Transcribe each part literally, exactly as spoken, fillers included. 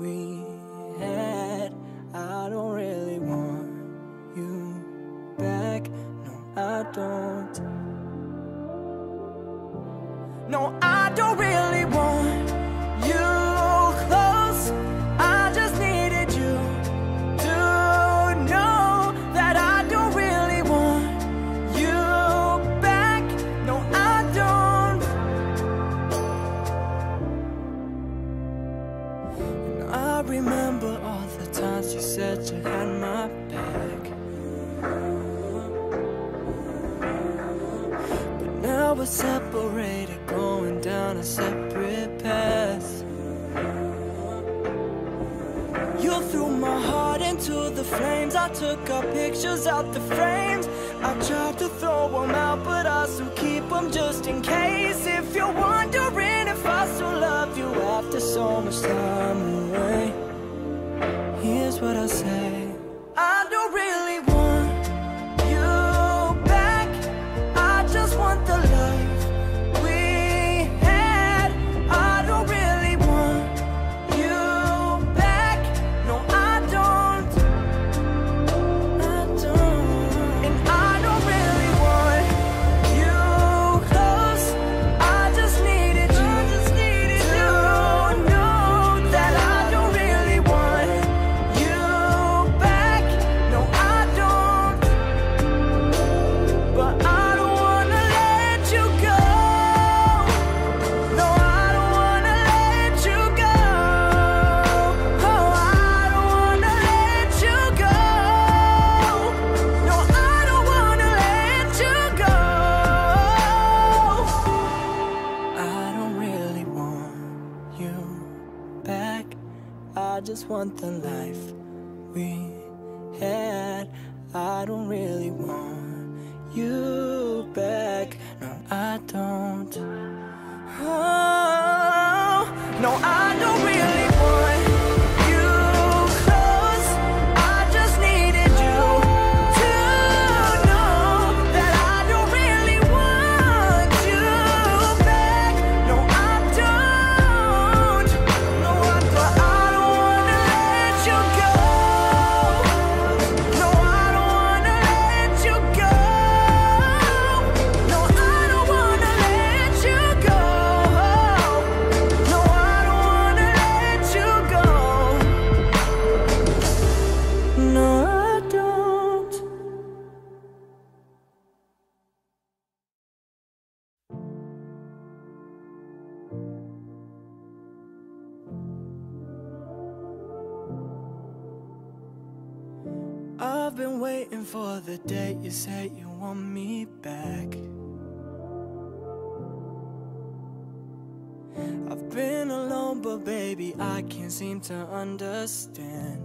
we had. I don't really want you back. No, I don't. No, I don't really want you close. I just needed you to know that I don't really want you back. No, I don't. And I remember all the times you said you had my back. But now we're separated, going down a separate path. You threw my heart into the flames. I took our pictures out the frames. I tried to throw them out, but I still keep them just in case. If you're wondering if I still love you after so much time away, here's what I say. I don't really want you back. I just want the life we had. I don't really want you back. No, I don't. I don't. And I don't really want you close. I just needed you. I just needed to know that I don't really want you back. No, I don't. But I don't wanna let you go. No, I don't wanna let you go. Oh, I don't wanna let you go. No, I don't wanna let you go. I don't really want you back. I just want the life we had. I don't really want you back. No, I don't. Oh, no, I don't really want you close. I just needed you to know that I don't really want you back. No, I don't. No, I, but I don't wanna let you go. No, I don't wanna let you go. No, I don't wanna let you go. No, I don't wanna let you go. No, I don't. I've been waiting for the day you say you want me back. I've been alone, but baby, I can't seem to understand.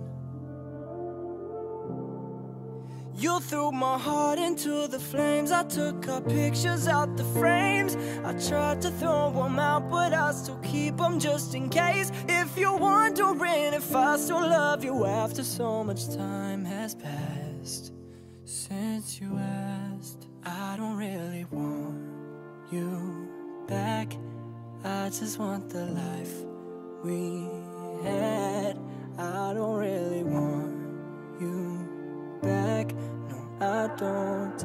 You threw my heart into the flames. I took our pictures out the frames. I tried to throw them out, but I still keep them just in case. If you're wondering if I still love you after so much time has passed since you asked, I don't really want you back. I just want the life we had. I don't really want you back. No, I don't.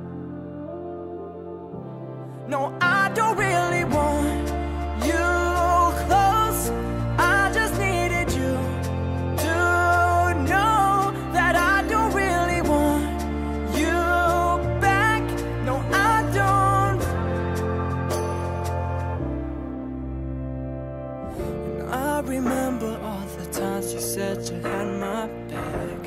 No, I don't really want you close. I just needed you to know that I don't really want you back. No, I don't. And I remember all the times you said you had my back.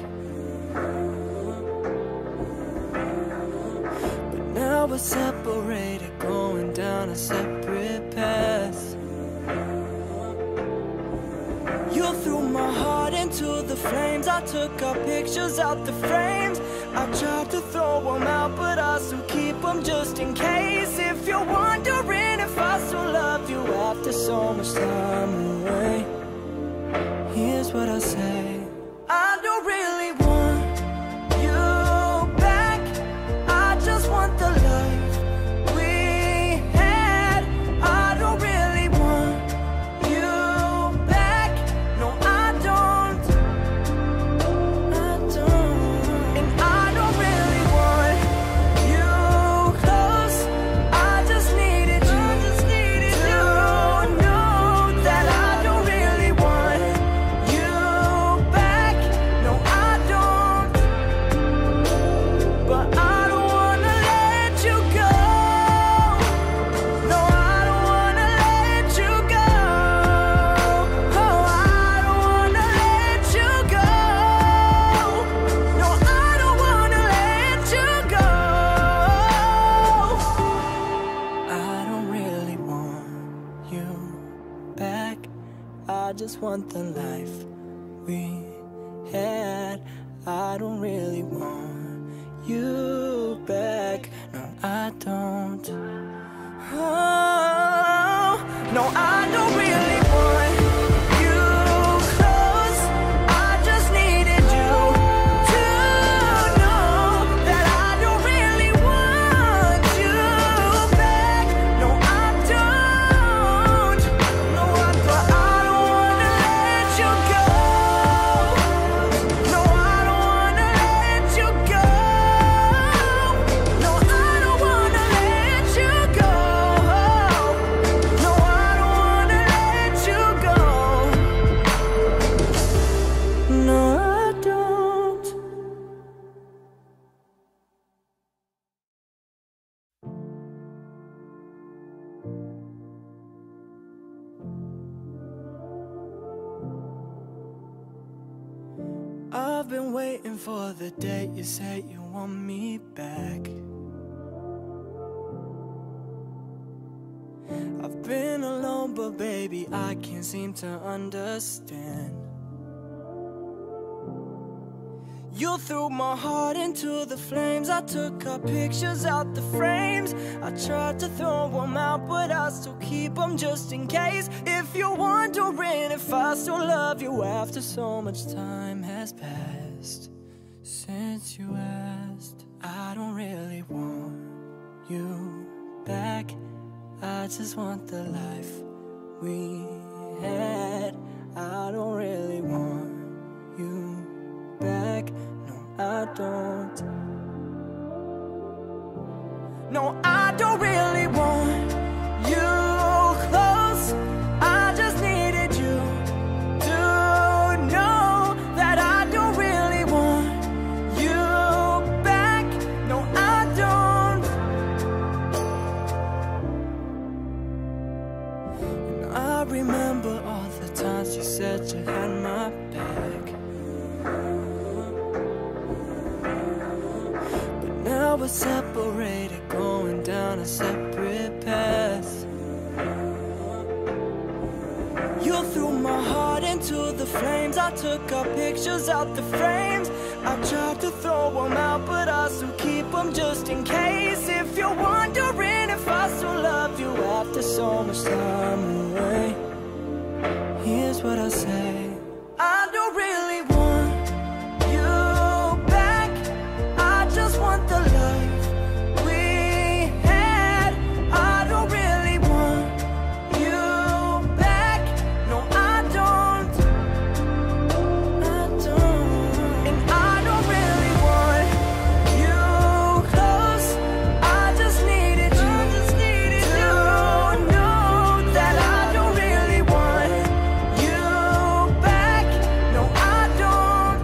But now we're separated, going down a separate path. You threw my heart into the flames. I took our pictures out the frames. I tried to throw them out, but I still keep them just in case. If you're wondering if I still love you after so much time away, here's what I say. I don't really want you back. I just want the life we had. I don't really want you back. No, I want the life we had. I don't really want you back. No, I don't. Oh, no, I don't really want you close. I just needed you to know that I don't really want you back. No, I don't. No, I, but I don't wanna let you go. No, I don't wanna let you go. No, I don't wanna let you go. No, I don't wanna let you go. No, I don't. I've been waiting for the day you say you want me back. I've been alone, but baby, I can't seem to understand. You threw my heart into the flames. I took our pictures out the frames. I tried to throw them out, but I still keep them just in case. If you're wondering if I still love you after so much time has passed since you asked, I don't really want you back. I just want the life we had. I don't really want you back. No, I don't. No, I don't really want you close. I just needed you to know that I don't really want you back. No, I don't. And I remember all the times you said you had my back. But now we're separated, going down a separate path. You threw my heart into the flames. I took our pictures out the frames. I tried to throw them out, but I still keep them just in case. If you're wondering if I still love you after so much time away, here's what I say. I don't really want you back. I just want the life we had. I don't really want you back. No, I don't. I don't. And I don't really want you close. I just needed you to know that I don't really want you back. No, I don't.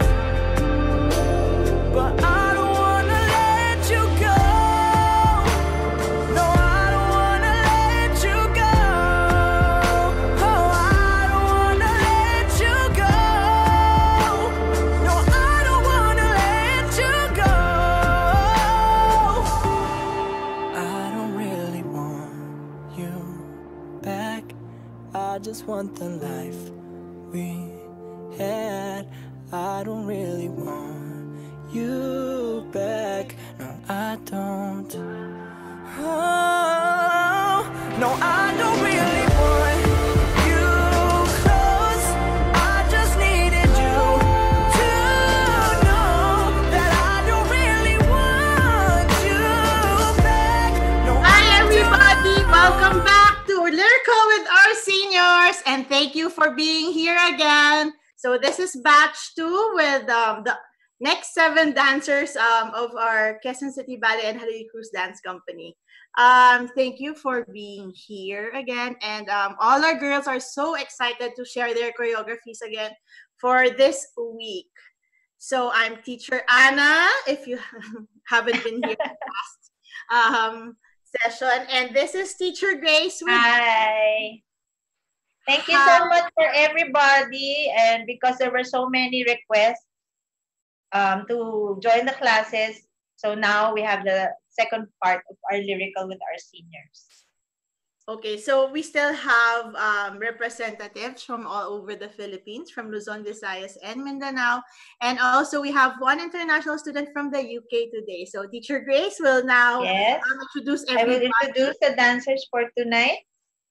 But I don't wanna let you go. No, I don't wanna let you go. Oh, I don't wanna let you go. No, I don't wanna let you go. I don't really want you back. I just want the life we had. I don't really want you back. No, I don't. Oh, no, I don't really want you close. I just needed you to know that I don't really want you back. No, Hi I everybody, don't. welcome back to Lyrical with our seniors, and thank you for being here again. So this is batch two with um, the next seven dancers um, of our Quezon City Ballet and Halili-Cruz Dance Company. Um, thank you for being here again, and um, all our girls are so excited to share their choreographies again for this week. So I'm teacher Anna, if you haven't been here last um, session, and this is teacher Grace with Hi. Thank you Hi. so much for everybody. And because there were so many requests um, to join the classes, so now we have the second part of our lyrical with our seniors. Okay, so we still have um, representatives from all over the Philippines, from Luzon, Visayas, and Mindanao. And also we have one international student from the U K today. So Teacher Grace will now Yes. um, introduce I will everyone. introduce the dancers for tonight.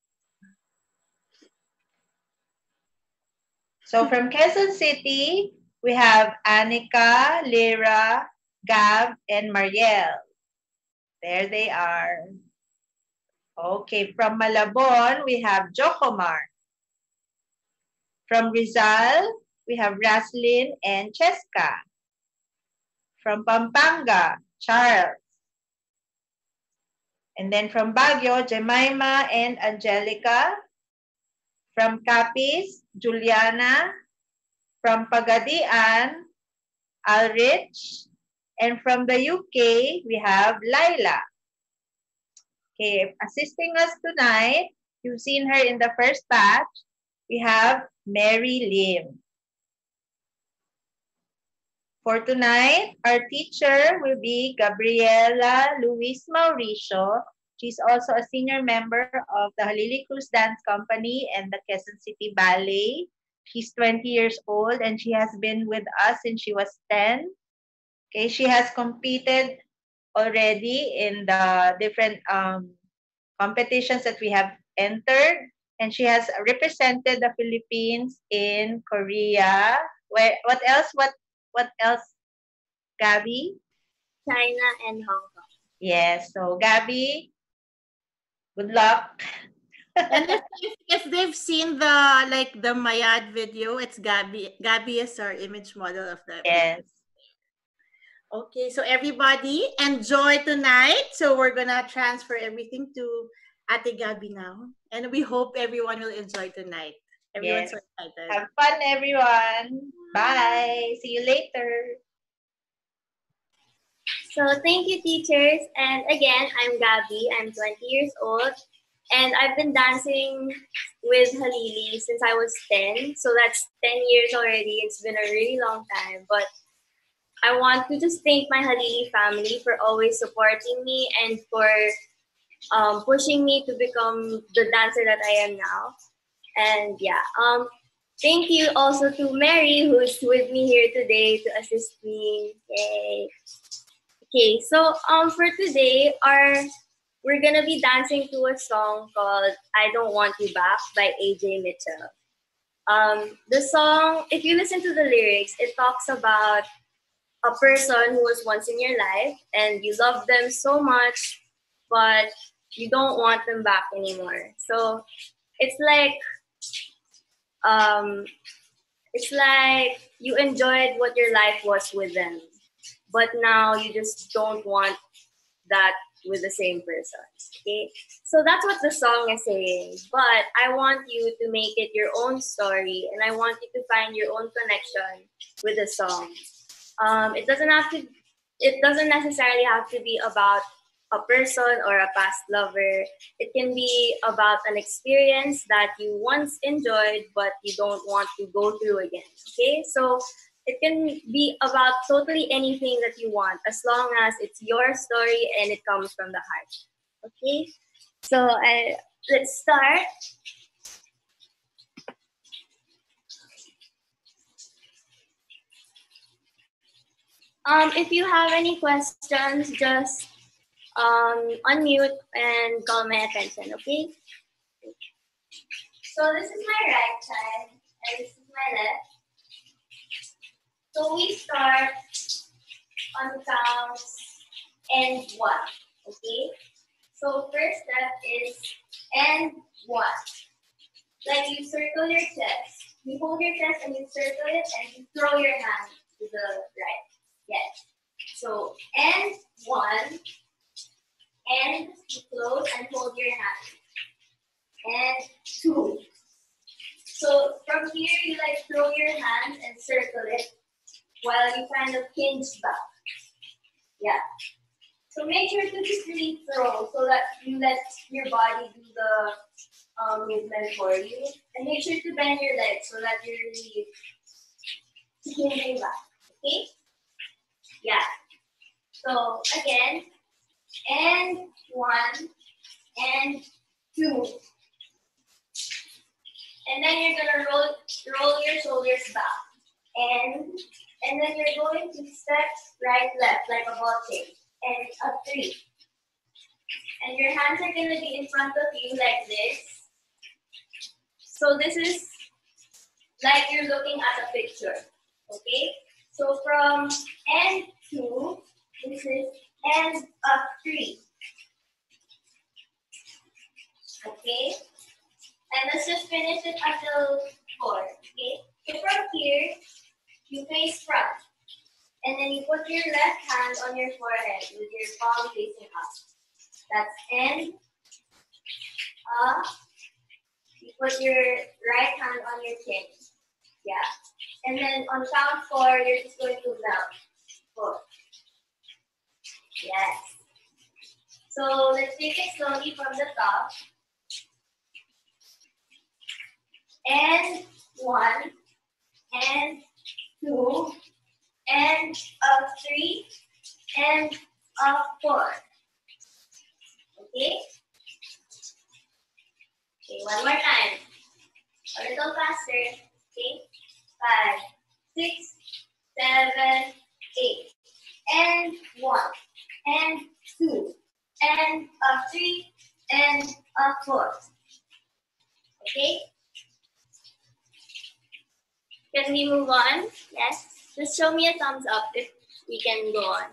So from Quezon City, we have Anika, Lyra, Gab, and Marielle. There they are. Okay, from Malabon, we have Jocomar. From Rizal, we have Raslyn and Cheska. From Pampanga, Charles. And then from Baguio, Jemima and Angelica. From Capiz, Juliana. From Pagadian, Alrich. And from the U K, we have Laila. Okay, assisting us tonight, you've seen her in the first batch, we have Mary Lim. For tonight, our teacher will be Gabriela Luis Mauricio. She's also a senior member of the Halili-Cruz Dance Company and the Quezon City Ballet. She's twenty years old and she has been with us since she was ten. Okay, she has competed already in the different um, competitions that we have entered, and she has represented the Philippines in Korea. Where what else? What what else? Gabbie? China and Hong Kong. Yes. So Gabbie, good luck. And if, if, if they've seen the like the Mayad video, it's Gabbie. Gabbie is our image model of that. Yes. Okay, so everybody enjoy tonight. So we're gonna transfer everything to Ate Gabbie now, and we hope everyone will enjoy tonight. Everyone's Yes. so excited. Have fun, everyone. Bye. See you later. So thank you, teachers. And again, I'm Gabbie. I'm twenty years old. And I've been dancing with Halili since I was ten. So that's ten years already. It's been a really long time. But I want to just thank my Halili family for always supporting me and for um, pushing me to become the dancer that I am now. And yeah, um, thank you also to Mary, who's with me here today to assist me. Yay. Okay, so um, for today, our we're gonna be dancing to a song called "I Don't Want You Back" by A J Mitchell. Um, the song, if you listen to the lyrics, it talks about a person who was once in your life and you love them so much, but you don't want them back anymore. So it's like, um, it's like you enjoyed what your life was with them, but now you just don't want that with the same person. Okay, so that's what the song is saying. But I want you to make it your own story, and I want you to find your own connection with the song. Um, it doesn't have to. It doesn't necessarily have to be about a person or a past lover. It can be about an experience that you once enjoyed, but you don't want to go through again. Okay, so it can be about totally anything that you want, as long as it's your story and it comes from the heart. Okay, so uh, let's start. Um, if you have any questions, just um, unmute and call my attention, okay? So this is my right side and this is my left. So we start on counts and one, okay? So first step is and one. Like you circle your chest. You hold your chest and you circle it and you throw your hand to the right. Yes. So and one. And you close and hold your hand. And two. So from here you like throw your hand and circle it while you kind of hinge back. Yeah. So make sure to just really throw so that you let your body do the um, movement for you. And make sure to bend your legs so that you're really hinging back. Okay? Yeah. So again, and one, and two. And then you're gonna roll, roll your shoulders back. And, and then you're going to step right, left, like a ball shape. And a three. And your hands are gonna be in front of you like this. So this is like you're looking at a picture, okay? So from end two, this is end of three, okay? And let's just finish it until four, okay? So from here, you face front. And then you put your left hand on your forehead with your palm facing up. That's end, up. You put your right hand on your chin. Yeah. And then on count four, you're just going to melt. Four. Yes. So let's take it slowly from the top. And one, and two, and a three, and a four. Okay? Okay, one more time. A little faster. Okay? Five, six, seven, eight. And one, and two, and a three, and a four. Okay? Can we move on? Yes. Just show me a thumbs up if we can go on.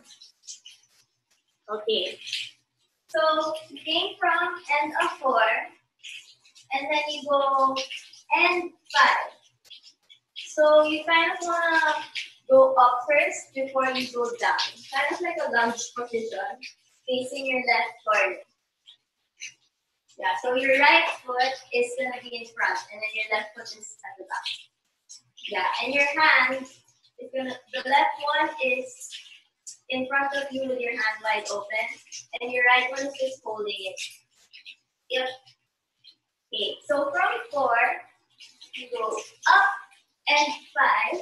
Okay. So you came from end of four, and then you go end five. So you kind of want to go up first before you go down. Kind of like a lunge position, facing your left corner. Yeah, so your right foot is going to be in front, and then your left foot is at the back. Yeah, and your hand is going to, the left one is in front of you with your hand wide open, and your right one is just holding it. Yep. Okay, so from four, you go up and five,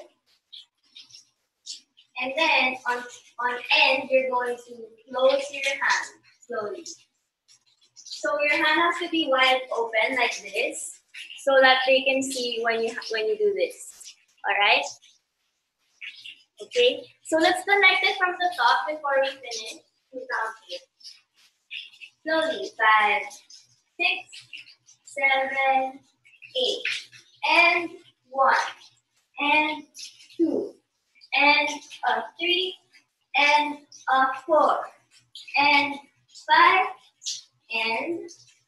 and then on, on end, you're going to close your hand slowly. So your hand has to be wide open like this, so that they can see when you when you do this. All right? Okay. So let's connect it from the top before we finish. We count here. Slowly. Five, six, seven, eight, and one, and two, and a three, and a four, and five. And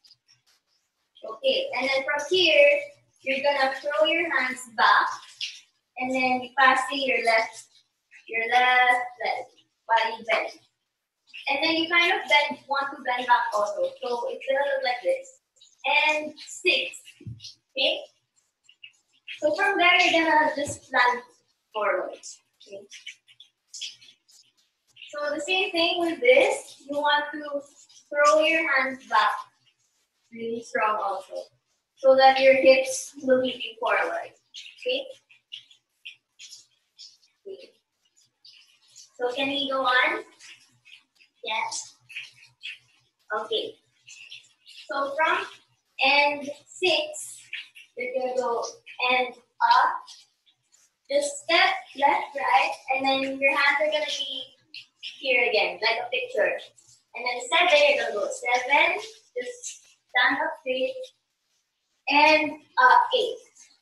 okay, and then from here, you're gonna throw your hands back, and then you passing your left, your left leg while you bend, and then you kind of bend, want to bend back also. So it's gonna look like this, and six. Okay. So from there, you're gonna just plant forward. Okay. So the same thing with this. You want to throw your hands back really strong also, so that your hips will be forward. Okay? Okay. So can we go on? Yes. Okay. So from end six, you're gonna go end up. Just step left, right, and then your hands are gonna be here again, like a picture. And then seven, you're gonna go seven, just stand up straight, and uh, eight.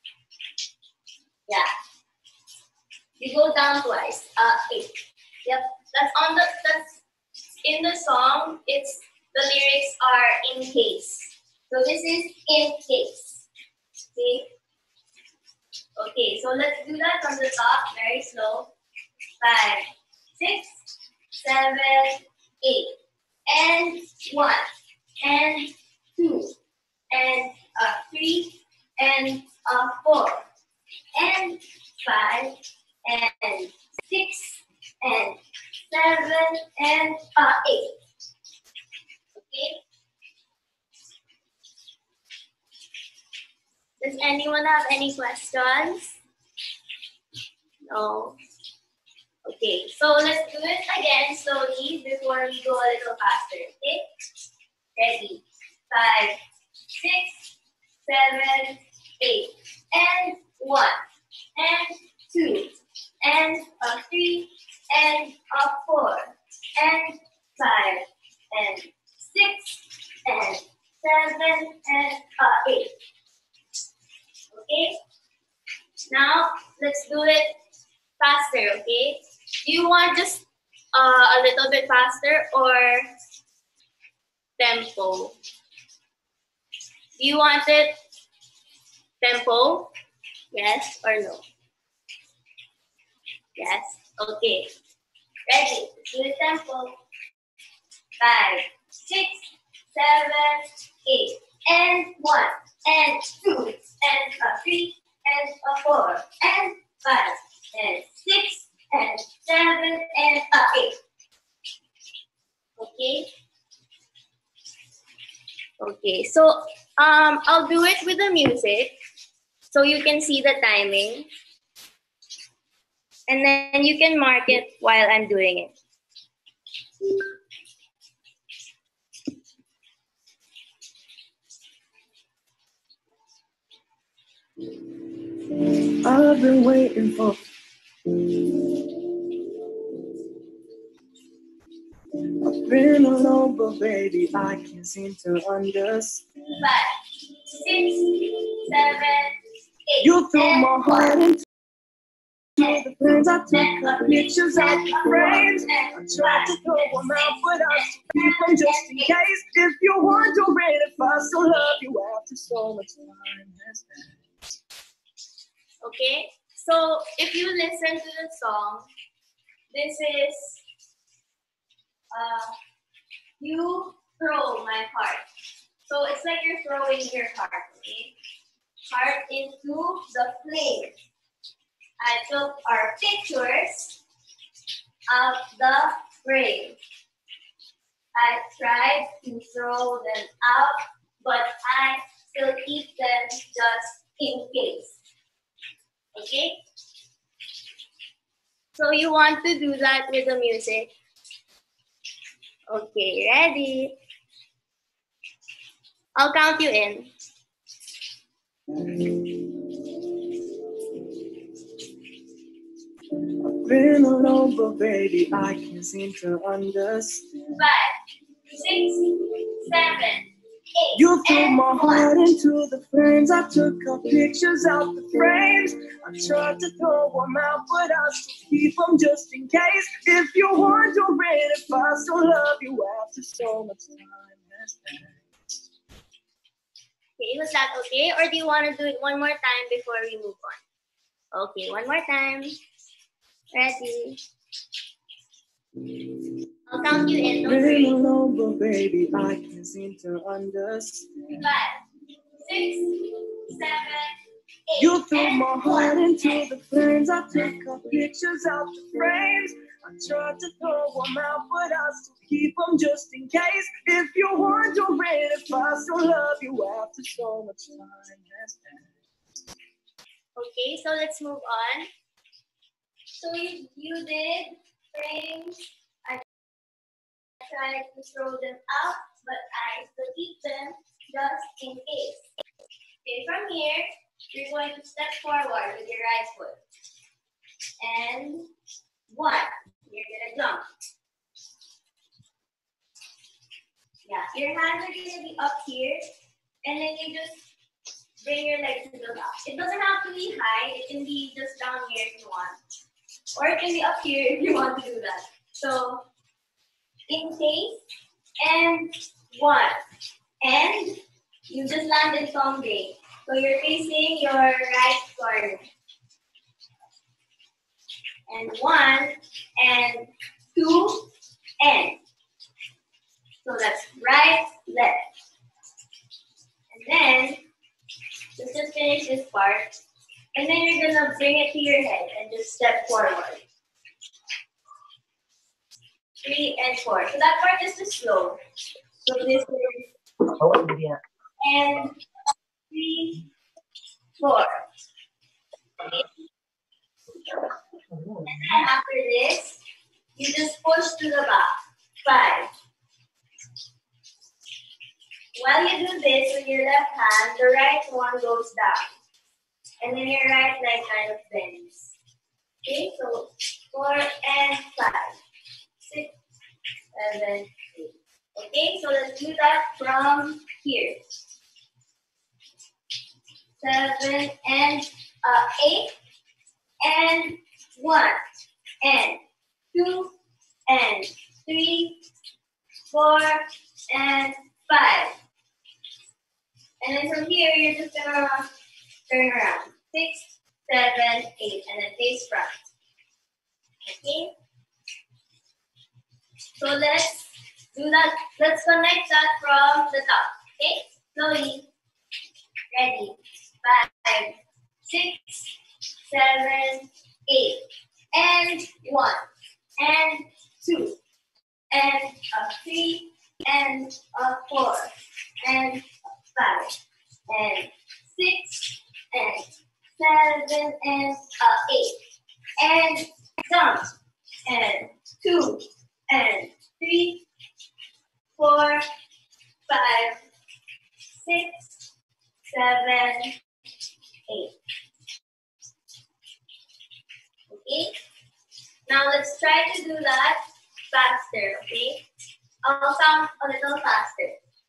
Yeah. You go down twice, uh, eight. Yep, that's on the, that's in the song, it's, the lyrics are in case. So this is in case, okay? Okay, so let's do that from the top, very slow. Five, six, seven, eight. And one, and two, and a three, and a four, and five, and six, and seven, and a eight. Okay? Does anyone have any questions? No. Okay, so let's do it again slowly before we go a little faster, okay? Ready? Five, six, seven, eight, and one, and two, and a three, and a four, and five, and six, and seven, and uh, eight. Okay? Now, let's do it faster, okay? Do you want just uh, a little bit faster or tempo? Do you want it tempo? Yes or no? Yes? Okay. Ready? Let's do it tempo. Five, six, seven, eight, and one, and two, and a three, and a four, and five, and six, and seven, and a eight. Okay? Okay, so um, I'll do it with the music so you can see the timing. And then you can mark it while I'm doing it. I've been waiting for. I've been alone, but baby, I can't seem to understand. Five, six, seven, eight. You threw my heart into the flames. I took the pictures out the frames. I tried to throw them out, but I still keep them just in case. If you're wondering if I still love you after so much time has passed. Okay, so if you listen to the song, this is uh, you throw my heart. So it's like you're throwing your heart, okay? Heart into the flame. I took our pictures of the frame. I tried to throw them out, but I still keep them just in case. Okay? So you want to do that with the music? Okay, ready? I'll count you in. I've been alone, but baby, I can't seem to understand. Five, six, seven, eight. You threw my heart into the flames. I took our pictures out the frames. I tried to throw them out, but I still keep them just in case. If you're wondering if I still love you after so much time has passed. Okay, was that okay? Or do you want to do it one more time before we move on? Okay, one more time. Ready? I'll count you in. Don't Been worry. alone, but baby, I can't seem to understand. Five, six, seven, eight. You threw and my heart into the flames. I took our pictures out the frames. I tried to throw them out, but I still keep them just in case. If you're wondering if I still love you after so much time has passed. Okay, so let's move on. So you, you did frames. I tried to throw them out, but I still keep them just in case. Okay, from here, you're going to step forward with your right foot. And one, you're gonna jump. Yeah, your hands are gonna be up here, and then you just bring your legs to the back. It doesn't have to be high, it can be just down here if you want. Or it can be up here if you want to do that. So, in case, and one. And you just landed tumbling. So you're facing your right corner. And one, and two, and. So that's right, left. And then, let's just finish this part. And then you're gonna bring it to your head and just step forward. Three and four. So that part is the slow. So this is and three, four. Okay. And then after this, you just push to the back. Five. While you do this with your the right one goes down. And then your right leg kind of bends. Okay, so four and five, six, seven, eight. Okay, so let's do that from here. Seven and uh, eight, and one, and two, and three, four, and five. And then from here, you're just gonna turn around. Six, seven, eight, and then face front. Okay? So let's do that. Let's connect that from the top. Okay? Slowly. Ready. Five, six, seven, eight, and one, and two, and a three, and a four, and a five, and six, and seven, and a eight, and jump, and two, and three, four, five, six, seven, eight. Okay? Now let's try to do that faster, okay? I'll count a little faster.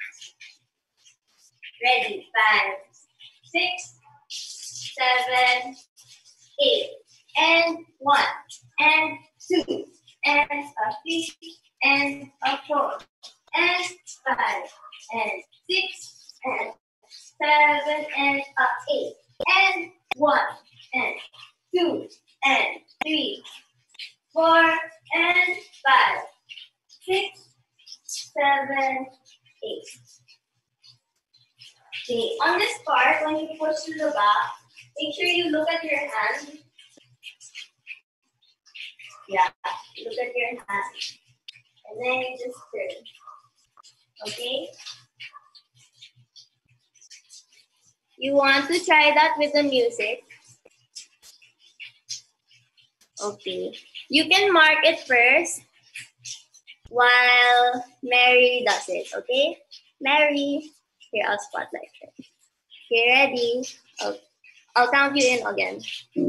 Ready? Five, six, seven, eight, and one, and two, and a three, and a four, and five, and six, and seven, and a eight, and one, and two, and three, four, and five, six, seven, eight. Okay, on this part, when you push to the back, make sure you look at your hand. Yeah, look at your hand. And then you just turn. Okay? You want to try that with the music. Okay. You can mark it first while Mary does it, okay? Mary, here, I'll spotlight her. Okay, ready? I'll, I'll count you in again.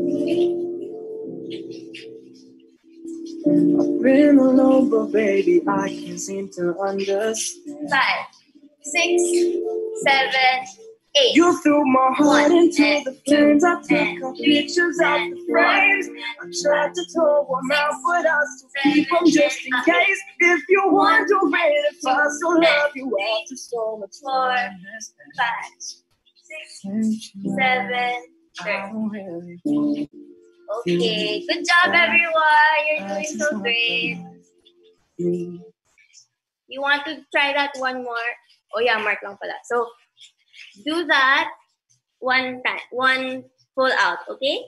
I've been alone, but baby, I can't seem to understand. Five, six, seven, eight. You threw my heart One, into and the flames. I took and our three, pictures out and the frames. I tried to throw them out, but I still keep them just in case. If you want to wait, if I still love you after so much four, time, five, six, seven, I don't really want okay, good job everyone. You're doing so great. you. You want to try that one more? Oh yeah, mark lang pala. So do that one time, one pull out, okay?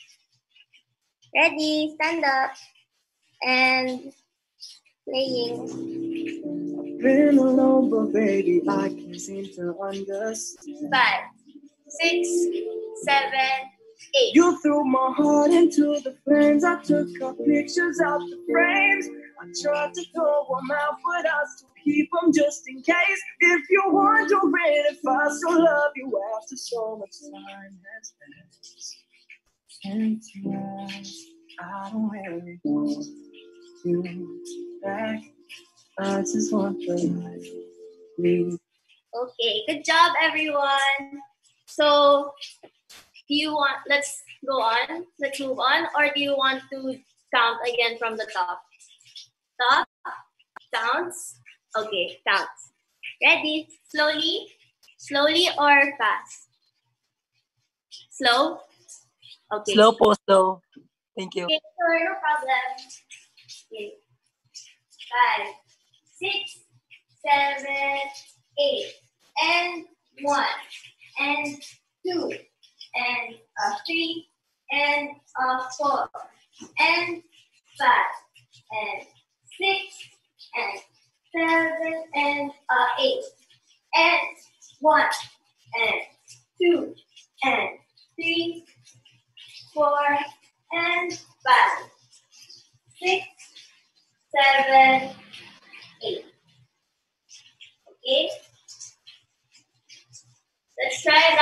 Ready, stand up and playing. Been alone, but baby, I can't seem to understand. Five, six, seven, eight. You threw my heart into the flames. I took our pictures out the frames. I tried to throw them out, but I still keep them just in case. If you're wondering if I still love you after so much time has passed. And tonight, I don't really want you back. I just want the life leave. Okay, good job everyone. So do you want, let's go on, let's move on, or do you want to count again from the top? Top, counts, okay, counts. Ready, slowly, slowly or fast? Slow? Okay. Slow po, slow. Thank you. Okay, sure, no problem. Okay. Five, six, seven, eight, and one, and two, and a three, and a four, and five, and six, and seven, and a eight, and one, and two, and three, four, and five, six, seven, eight. Okay? Let's try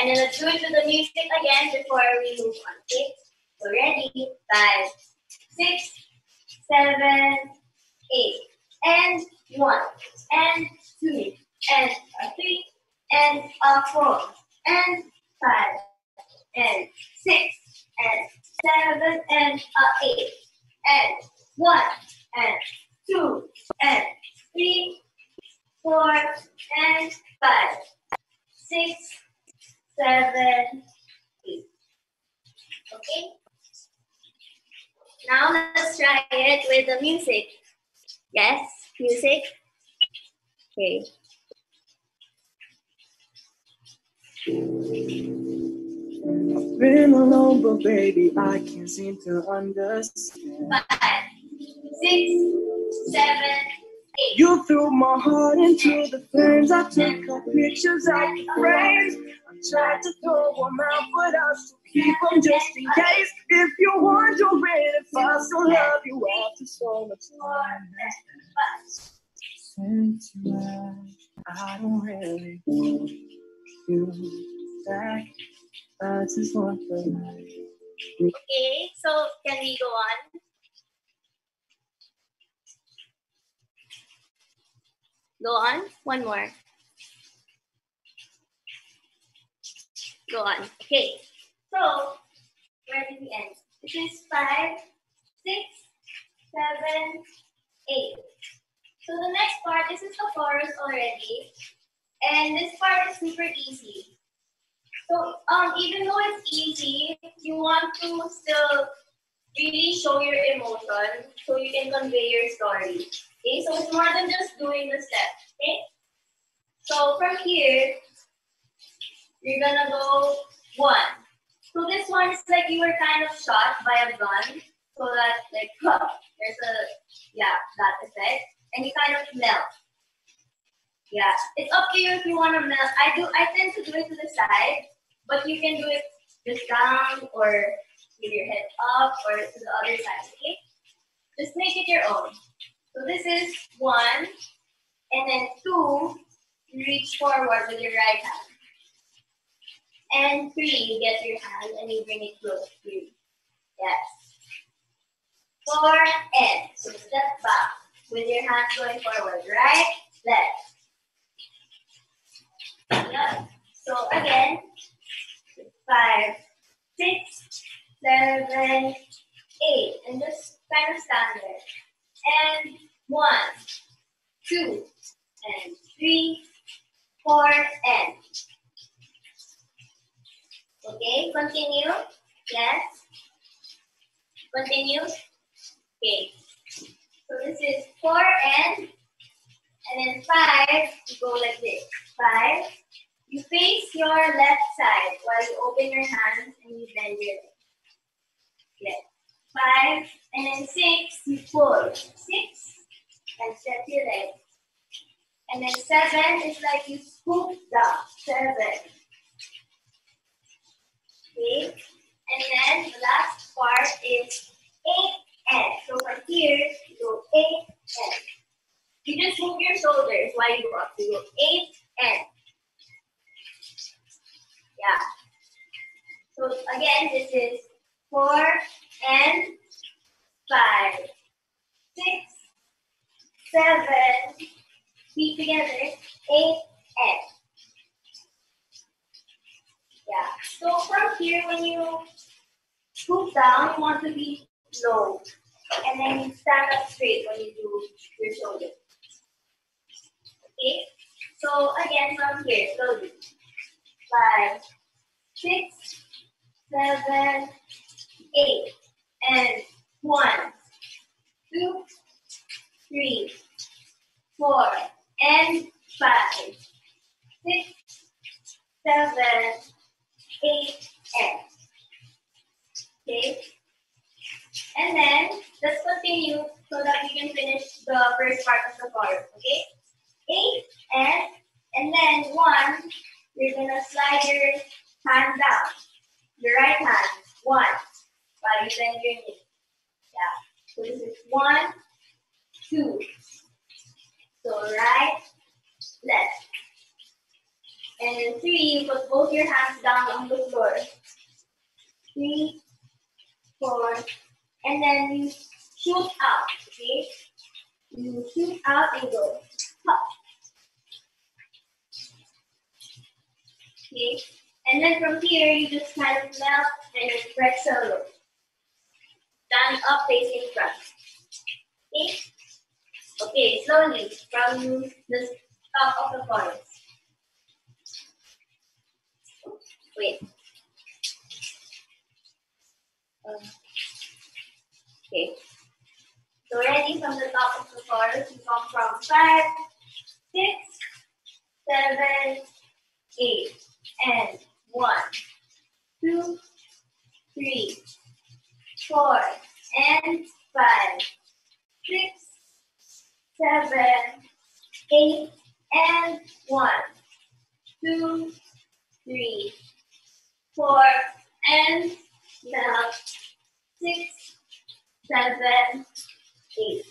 and then let's do it with the music again before we move on, okay? So ready? Five, six, seven, eight, and one, and two, and a three, and a four, and five, and six, and seven, and a eight, and one, and two, and three, four, and five, six, seven, eight. Okay? Now let's try it with the music. Yes, music. Okay. I've been alone, but baby, I can't seem to understand. Five, six, seven, eight. You threw my heart into the flames. I took our pictures out the frames. I tried to throw them out, but I still keep them just in case. If you're wondering if I still love you after so much time since you left, I don't really want you back. I just want the light. Okay, so can we go on? Go on. One more. Go on. Okay. So, where did we end? This is five, six, seven, eight. So the next part, this is the chorus already. And this part is super easy. So um, even though it's easy, you want to still really show your emotion so you can convey your story. Okay, so it's more than just doing the steps. Okay, so from here, you're gonna go one. So this one is like you were kind of shot by a gun, so that like huh, there's a yeah that effect, and you kind of melt. Yeah, it's up to you if you want to melt. I do. I tend to do it to the side, but you can do it just down or with your head up or to the other side. Okay, just make it your own. So this is one, and then two, you reach forward with your right hand. And three, you get your hand and you bring it close to you. Yes. Four, and so step back with your hands going forward. Right, left. Yeah. So again, five, six, seven, eight, and just kind of stand there. And one, two, and three, four, and. Okay, continue. Yes. Continue. Okay. So this is four and, and then five, you go like this. Five. You face your left side while you open your hands and you bend your leg. Left. Five, and then six, you pull. Six, and step your leg. And then seven is like you scoop down. Seven. Okay, and then the last part is eight and. So from here, you go eight and. You just move your shoulders while you go up. You go eight and. Yeah. So again, this is four and five, six, seven, feet together, eight and. Yeah. So from here, when you scoop down, you want to be low. And then you stand up straight when you do your shoulder. Okay? So again, from here, slowly. Five, six, seven, eight. And one, two, three, four, and five, six, seven, eight, and. Okay. And then let's continue so that we can finish the first part of the chorus. Okay. Eight and and then one, you're gonna slide your hand down. Your right hand. One. While you bend your knee. Yeah. So this is one, two. So right, left. And then three, you put both your hands down on the floor. Three, four, and then you shoot out, okay? You shoot out and go. Hop. Okay? And then from here, you just kind of melt and then press solo. Stand up facing front. Okay? Okay, slowly from the top of the chorus. Wait. Uh, okay. So ready from the top of the chorus, you come from five, six, seven, eight, and one, two, three, four, and five, six, seven, eight, and one, two, three, four, and now six, seven, eight.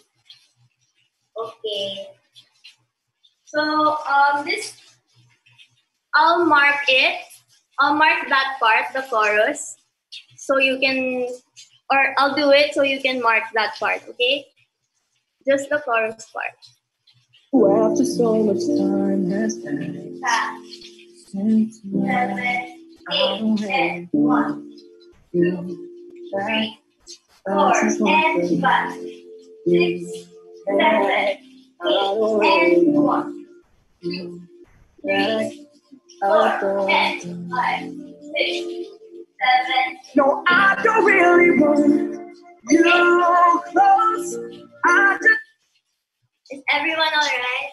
Okay. So um this I'll mark it. I'll mark that part, the chorus, so you can, or I'll do it so you can mark that part, okay? Just the chorus part. After so much time has passed, Five, since seven, eight, and one, two, three, four, and five, six, seven, eight, and one, two, three, four, and five, six, seven. no, I don't really want you close. I just Is everyone all right?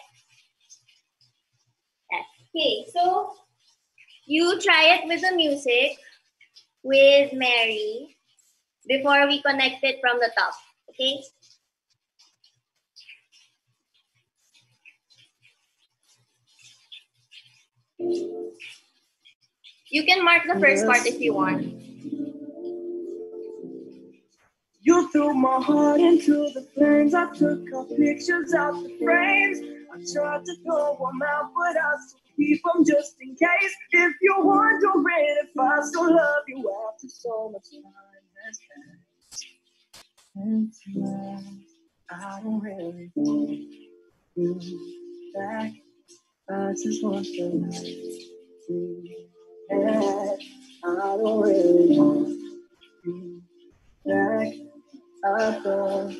Yes. Okay, so you try it with the music with Mary before we connect it from the top, okay? You can mark the first part if you want. You threw my heart into the flames. I took our pictures out the frames. I tried to throw them out, but I still keep them just in case. If you're wondering if I still love you after so much time has passed. And tonight, I don't really want you back. I just want the night we had. I don't really want you back. I thought,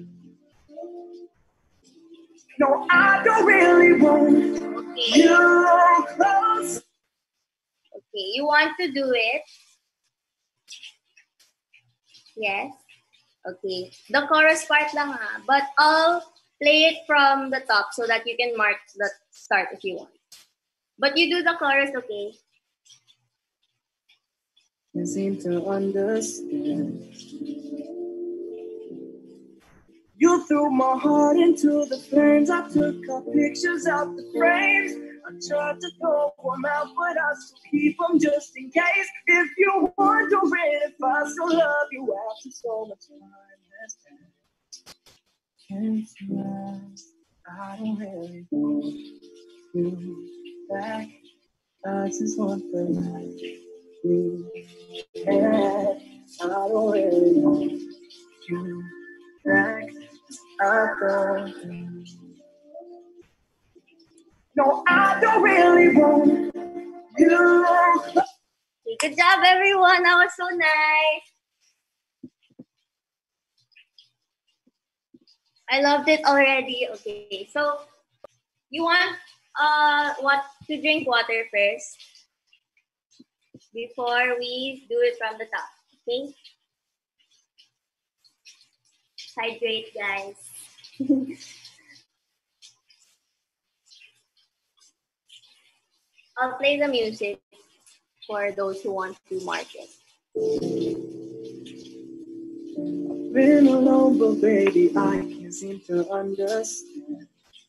no, I don't really want Okay. you close. Okay, you want to do it? Yes? Okay. The chorus part lang ha, but I'll play it from the top so that you can mark the start if you want. But you do the chorus, okay? You seem to understand. You threw my heart into the flames. I took our pictures out the frames. I tried to throw them out, but I still keep them just in case. If you're wondering if I still love you after so much time has passed. And tonight, I don't really want you back. I just want the night we had. I don't really want you back. I thought, no, I don't really want you. Okay, good job, everyone. That was so nice. I loved it already. Okay, so you want uh what to drink water first before we do it from the top. Okay. Hydrate, guys. I'll play the music for those who want to mark it. Been alone, but baby, I can't seem to understand.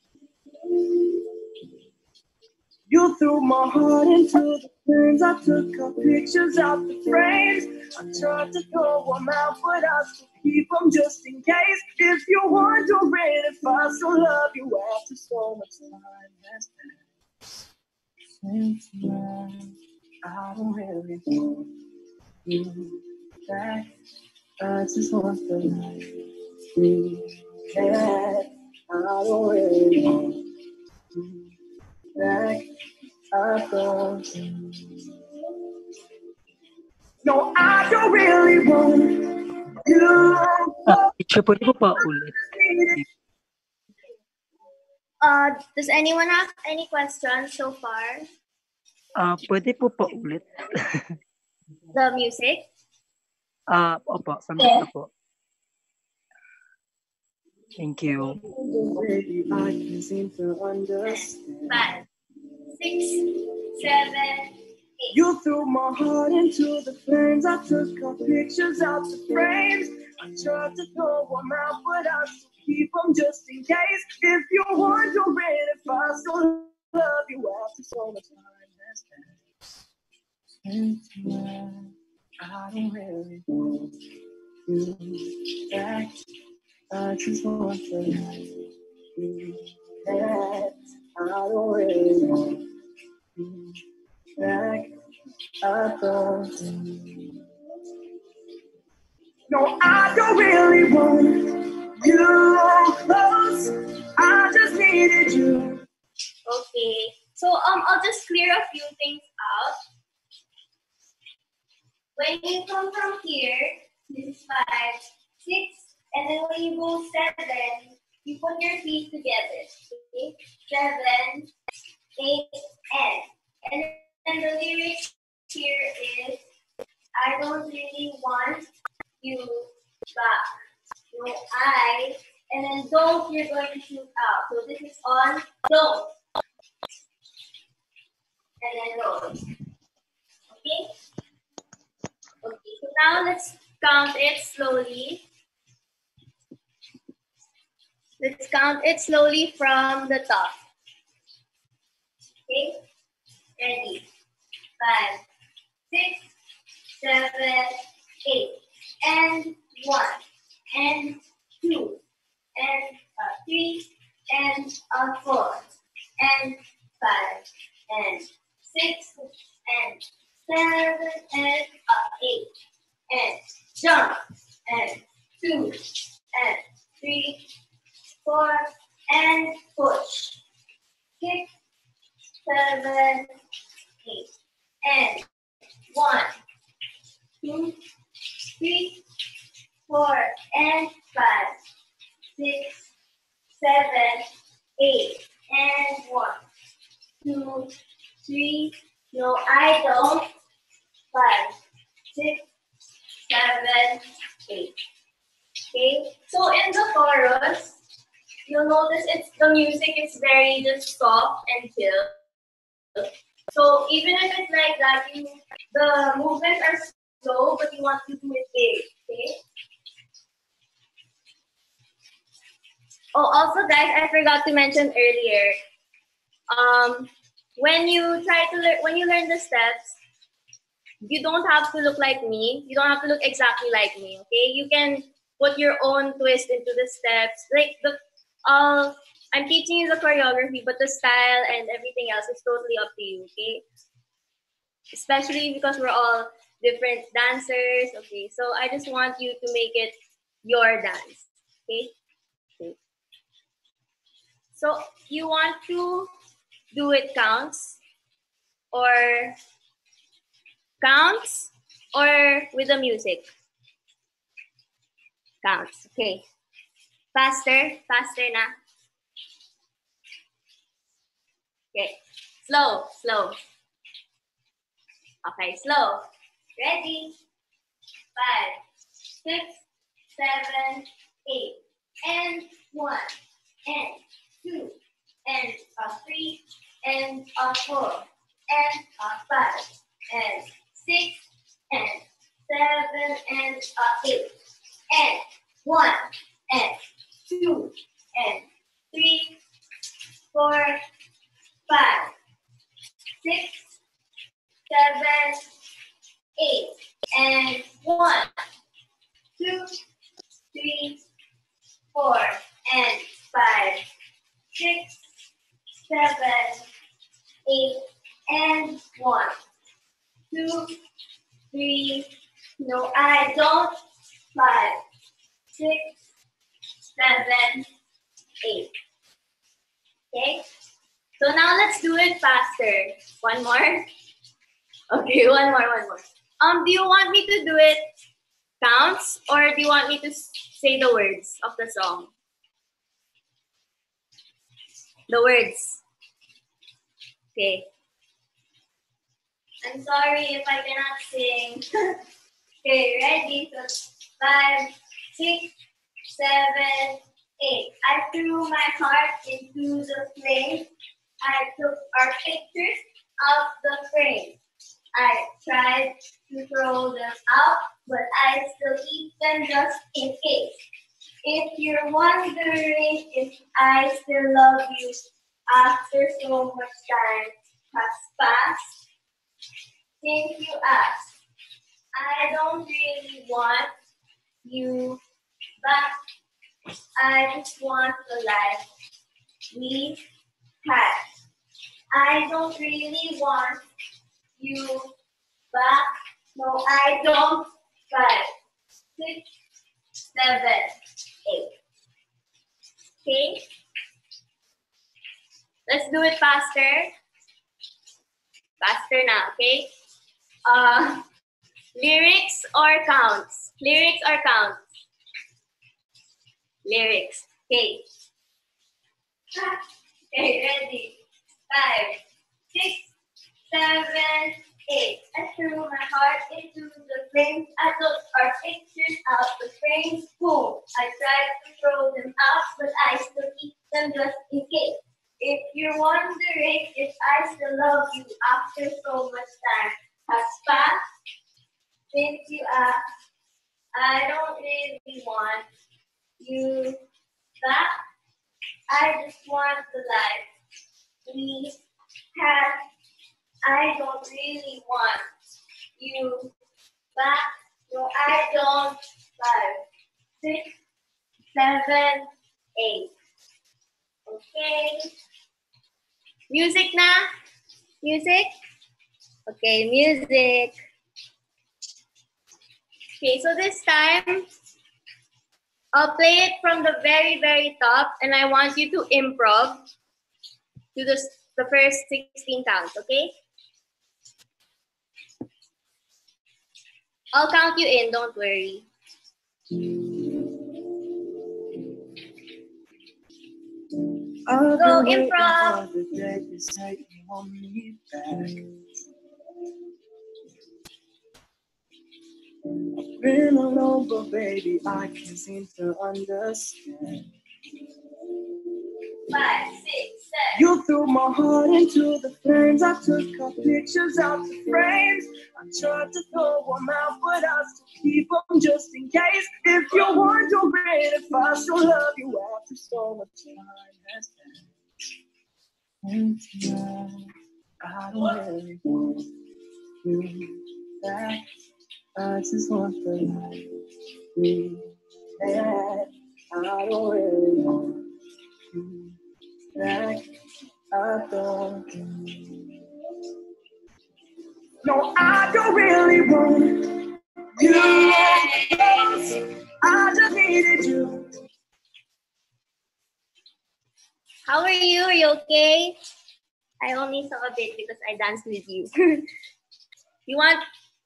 You threw my heart into the flames. I took our pictures out the frames. I tried to throw them out, but I still keep them just in case. If you're wondering if I still love you after so much time has passed. Sometimes I don't really want you back. I just want the life we had. I don't really want you back. I don't. No, I don't really want you. Ah, teacher, pwede po pa ulit? Uh, does anyone have any questions so far? Ah, pwede po pa ulit? The music? Ah, opo, samit na po. Thank you. Baby, I can't seem to understand. Five, six, seven, eight. You threw my heart into the flames. I took our pictures out the frames. I tried to throw them out, but I still keep them just in case. If you're wondering if I still love you after so much time has passed. Sometimes I don't really want you back. I just want the life we had. I don't really want you back. I thought. No, I don't really want you close. I just needed you. Okay. So um, I'll just clear a few things out. When you come from here, this is five, six, and then when you go seven, you put your feet together. Okay? Seven, eight, and. And then the lyrics here is, I don't really want you back. No, I, and then don't, you're going to shoot out. So this is on don't. And then roll. Okay? Okay, so now let's count it slowly. Let's count it slowly from the top. Okay? Ready? Five, six, seven, eight, and one, and two, and uh, three, and uh, four, and five, and six, and seven, and uh, eight, and jump, and two, and three, four, and push. Kick, seven, eight, and one, two, three, four, and five, six, seven, eight, and one, two, three, no, I don't, five, six, seven, eight. Okay, so in the chorus, you'll notice it's the music is very just soft and chill. So even if it's like that, you the movements are slow, but you want to do it big. Okay. Oh, also, guys, I forgot to mention earlier. Um, when you try to learn, when you learn the steps, you don't have to look like me. You don't have to look exactly like me. Okay, you can put your own twist into the steps. Like the, uh, I'm teaching you the choreography, but the style and everything else is totally up to you. Okay, especially because we're all different dancers. Okay, so I just want you to make it your dance. Okay. Okay. So you want to do it counts or counts or with the music? Counts. Okay. Faster, faster na. Okay. Slow, slow. Okay, slow. Ready? Five, six, seven, eight, and one, and two, and a three, and a four, and a five, and six, and seven, and a eight, and one, and two, and three, four, five, six, seven, eight, and one, two, three, four, and five, six, seven, eight, And one, two, three, no, I don't, five, six, seven, eight. Okay? So now let's do it faster. One more. Okay, one more, one more. Um, do you want me to do it counts or do you want me to say the words of the song? The words. Okay. I'm sorry if I cannot sing. Okay, ready? So five, six, seven, eight. I threw my heart into the flame. I took our pictures out the frame. I tried to throw them out, but I still keep them just in case. If you're wondering if I still love you after so much time has passed, since you asked, I don't really want you back. I just want the life we had. I don't really want you back. No, I don't. Five, six, seven, eight. Okay? Let's do it faster. Faster now, okay? Uh, lyrics or counts? Lyrics or counts? Lyrics. Okay. Okay, ready? Five, six, seven, eight. I threw my heart into the flames. I took our pictures out the frames. Boom. I tried to throw them out, but I still keep them just in case. If you're wondering if I still love you after so much time has passed, since you asked, I don't really want you back. I just want the life we had. I don't really want you back. No, I don't. Five, six, seven, eight. Okay. Music na? Music? Okay, music. Okay, so this time, I'll play it from the very, very top, and I want you to improv to the, the first sixteen counts, okay? I'll count you in, don't worry. Go improv. I've been alone, but baby, I can't seem to understand. Five, six, seven. You threw my heart into the flames. I took our pictures out the frames. I tried to throw them out, but I still keep them just in case. If you're wondering if I still love you after so much time has passed. And tonight, I don't really want you back. I just want the life we had. I don't really want you back. I don't. No, I don't really want you close. I just needed you. How are you? Are you okay? I only saw a bit because I danced with you. You want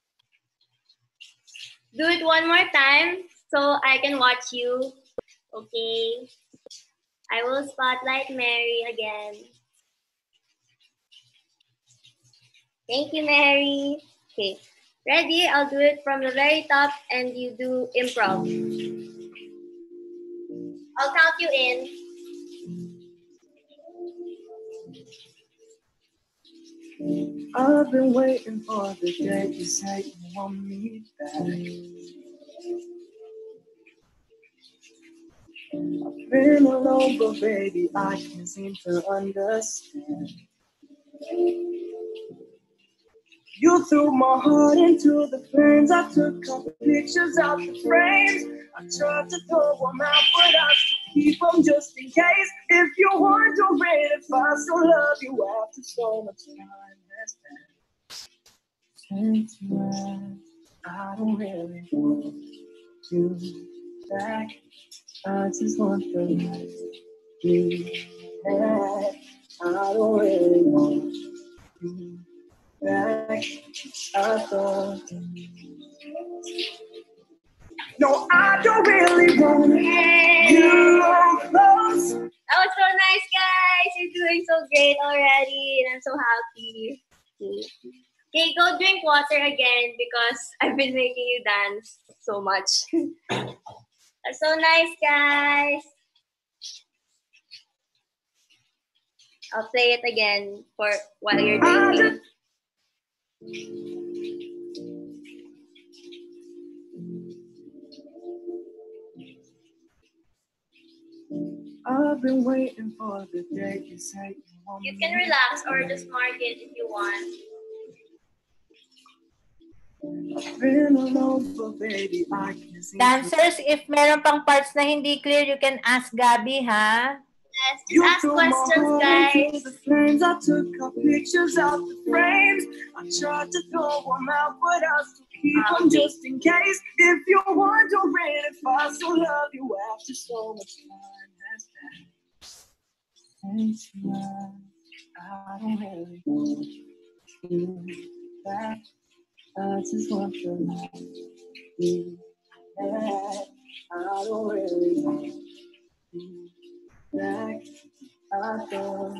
do it one more time so I can watch you? Okay. I will spotlight Mary again. Thank you, Mary. Okay. Ready? I'll do it from the very top and you do improv. I'll count you in. I've been waiting for the day you say you want me back. I've been alone, but baby, I can't seem to understand. You threw my heart into the flames. I took all the pictures out the frames. I tried to throw them out, but I still keep them just in case. If you're wondering if I still love you after so much time has I don't really want you back. I just want the life you had. I don't really want you back. I thought. No, I don't really want you close. That was so nice, guys. You're doing so great already, and I'm so happy. Okay, go drink water again because I've been making you dance so much. That's so nice, guys. I'll play it again for while you're drinking. I've been waiting for the day you say you want You me. can relax or just mark it if you want. Been alone for baby, I can see. Dancers, if meron pang parts na hindi clear, you can ask Gabbie, ha? Yes, just ask questions, guys. The flames, I took our pictures out the frames. I tried to throw them out, but I still keep them just in case. If you're wondering if I still love you after so much time has passed. Thanks, love. I don't really want you back. I just want your love. You back. I don't really want you back. I don't.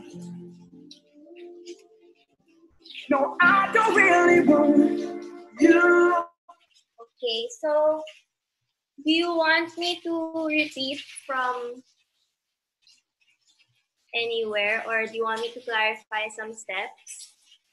No, I don't really want you. Okay, so do you want me to repeat from anywhere or do you want me to clarify some steps?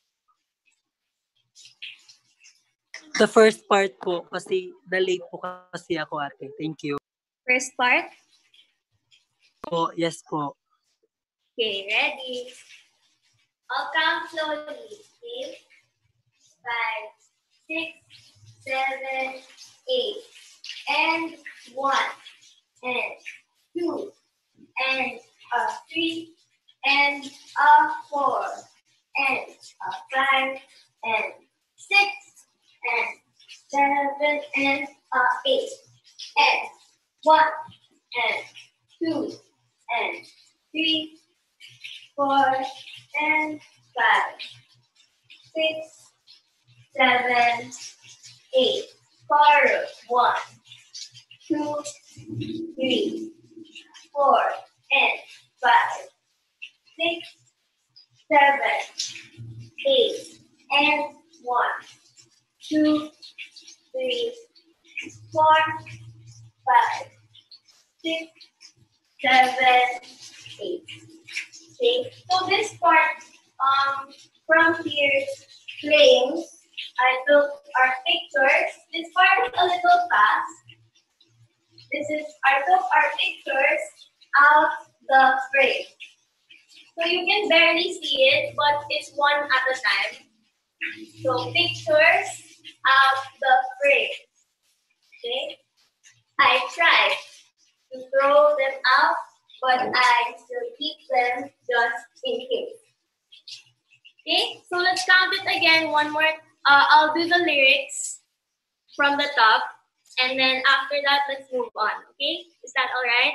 The first part po, kasi na-late po kasi ako ate. Thank you. First part? Po, yes po. Okay, ready? I'll count slowly. Okay? Five, six, seven, eight. And one. And two. And a three. And a four. And a five. And six. And seven. And a eight. And one. And two. And three. Four and five, six, seven, eight. Chorus. One, two, three, four, and five, six, seven, eight, and one, two, three, four, five, six, seven, eight. Okay, so this part, um, from here, flames, I took our pictures. This part is a little fast. This is, I took our pictures out the frame. So you can barely see it, but it's one at a time. So pictures out the frame. Okay, I tried to throw them out, but I still keep them just in case. Okay, so let's count it again one more. Uh, I'll do the lyrics from the top, and then after that, let's move on. Okay, is that all right?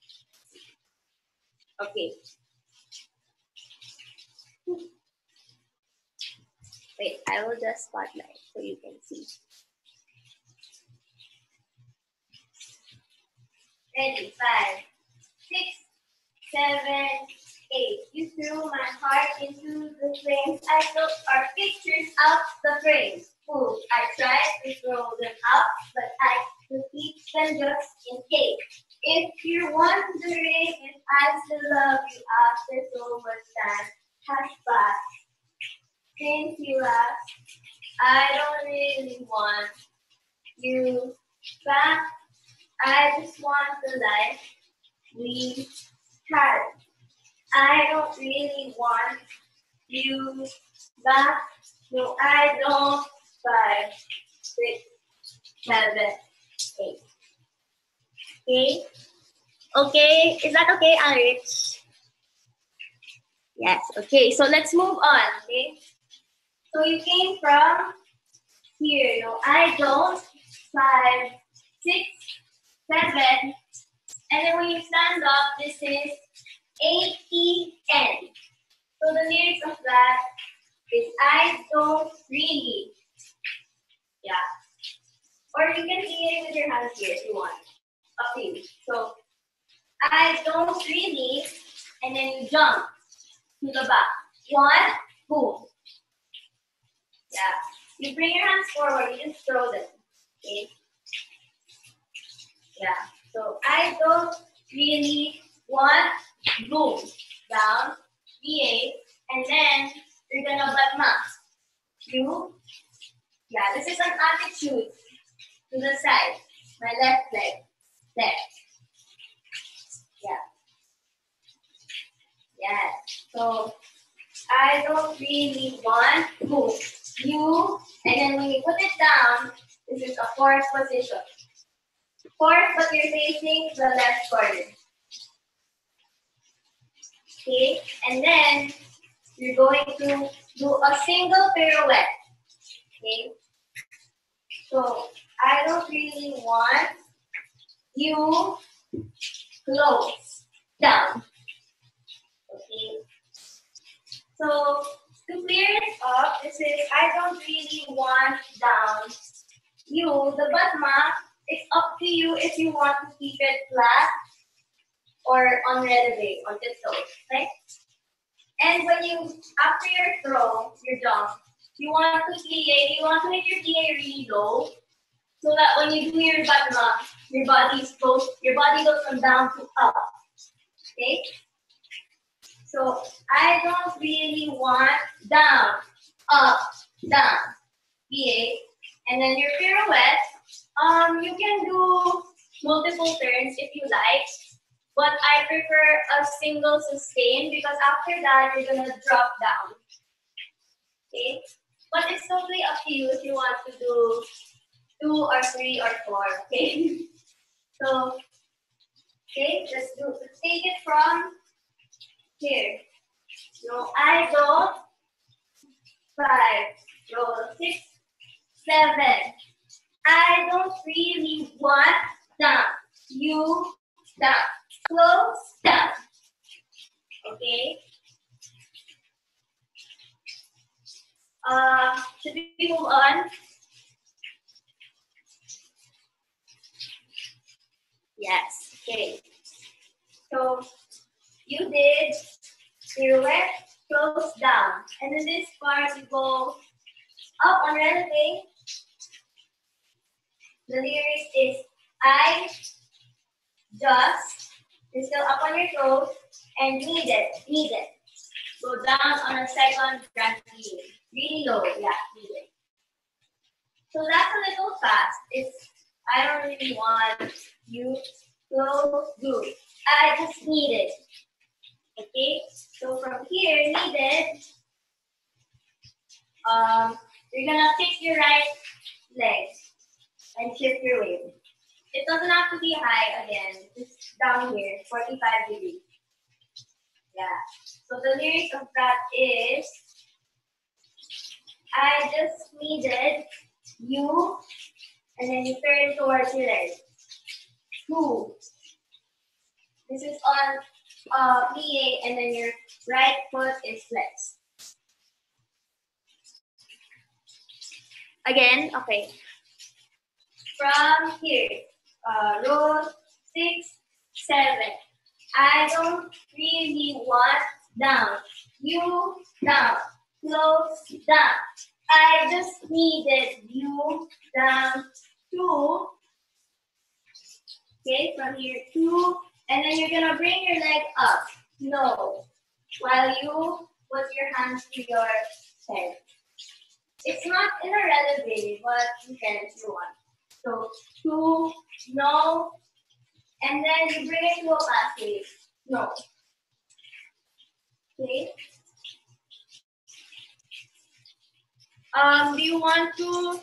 Okay. Wait, I will just spotlight so you can see. Ready? Five, six, seven, eight. You threw my heart into the flames. I took our pictures out the frames. Ooh, I tried to throw them out, but I could keep them just in case. If you're wondering if I still love you after so much time has passed, since you asked, I don't really want you back. I just want the life we had. I don't really want you back. No, I don't. Five, six, seven, eight. Okay? Okay, is that okay, Alrich? Yes, okay, so let's move on, okay? So you came from here, no, I don't, five, six, seven, and then when you stand up, this is eighty N. So the lyrics of that is I don't really. Yeah. Or you can sing it with your hands here if you want. Up to you. So I don't really, and then you jump to the back. One, boom. Yeah. You bring your hands forward, you just throw them. Okay. Yeah. So I don't really want, boom, down, V A, and then you're gonna butt mask. You, yeah, this is an attitude to the side. My left leg, left. Yeah. Yeah. So I don't really want, boom, you, and then when you put it down, this is a fourth position. Fourth, but you're facing the left corner. Okay, and then you're going to do a single pirouette. Okay, so I don't really want you close down. Okay, so to clear it up, this is I don't really want down you, the butt mark. It's up to you if you want to keep it flat or on releve, on tiptoes, right? And when you, after your throw, your jump, you want to plie, you want to make your plie really low, so that when you do your butt mark, your body is close, your body goes from down to up. Okay? So I don't really want down, up, down, plie, and then your pirouette. Um, you can do multiple turns if you like, but I prefer a single sustain because after that you're gonna drop down. Okay, but it's totally up to you if you want to do two or three or four. Okay, so okay, let's do. Let's take it from here. No, I go five, roll six, seven. I don't really want down. You down. Close down. Okay. Uh, should we move on? Yes. Okay. So you did pirouette, close down, and in this part you go up on releve. The lyrics is I just, you're still up on your toes, and need it, need it. Go down on a second grand key. Really low, yeah, need it. So that's a little fast. It's, I don't really want you to do. I just need it. Okay, so from here, needed, um, you're gonna kick your right leg and shift your weight. It doesn't have to be high again, just down here, forty-five degrees. Yeah. So the lyrics of that is, I just needed you, and then you turn towards your leg. Two. This is on uh, plie, and then your right foot is flexed. Again, okay. From here, uh, row six, seven. I don't really want down. You down. Close down. I just needed you down two. Okay, from here two. And then you're gonna bring your leg up. No. While you put your hands to your head. It's not in a releve, but you can if you want. So two, no, and then you bring it to a passage. No. Okay. Um, do you want to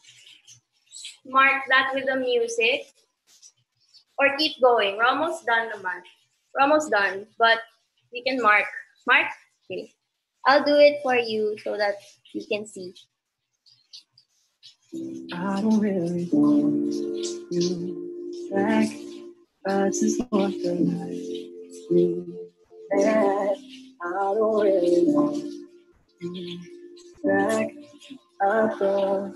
mark that with the music? Or keep going? We're almost done, naman. We're almost done, but we can mark. Mark? Okay. I'll do it for you so that you can see. I don't really want you back. I just want the night you had. I don't really want you back. I thought.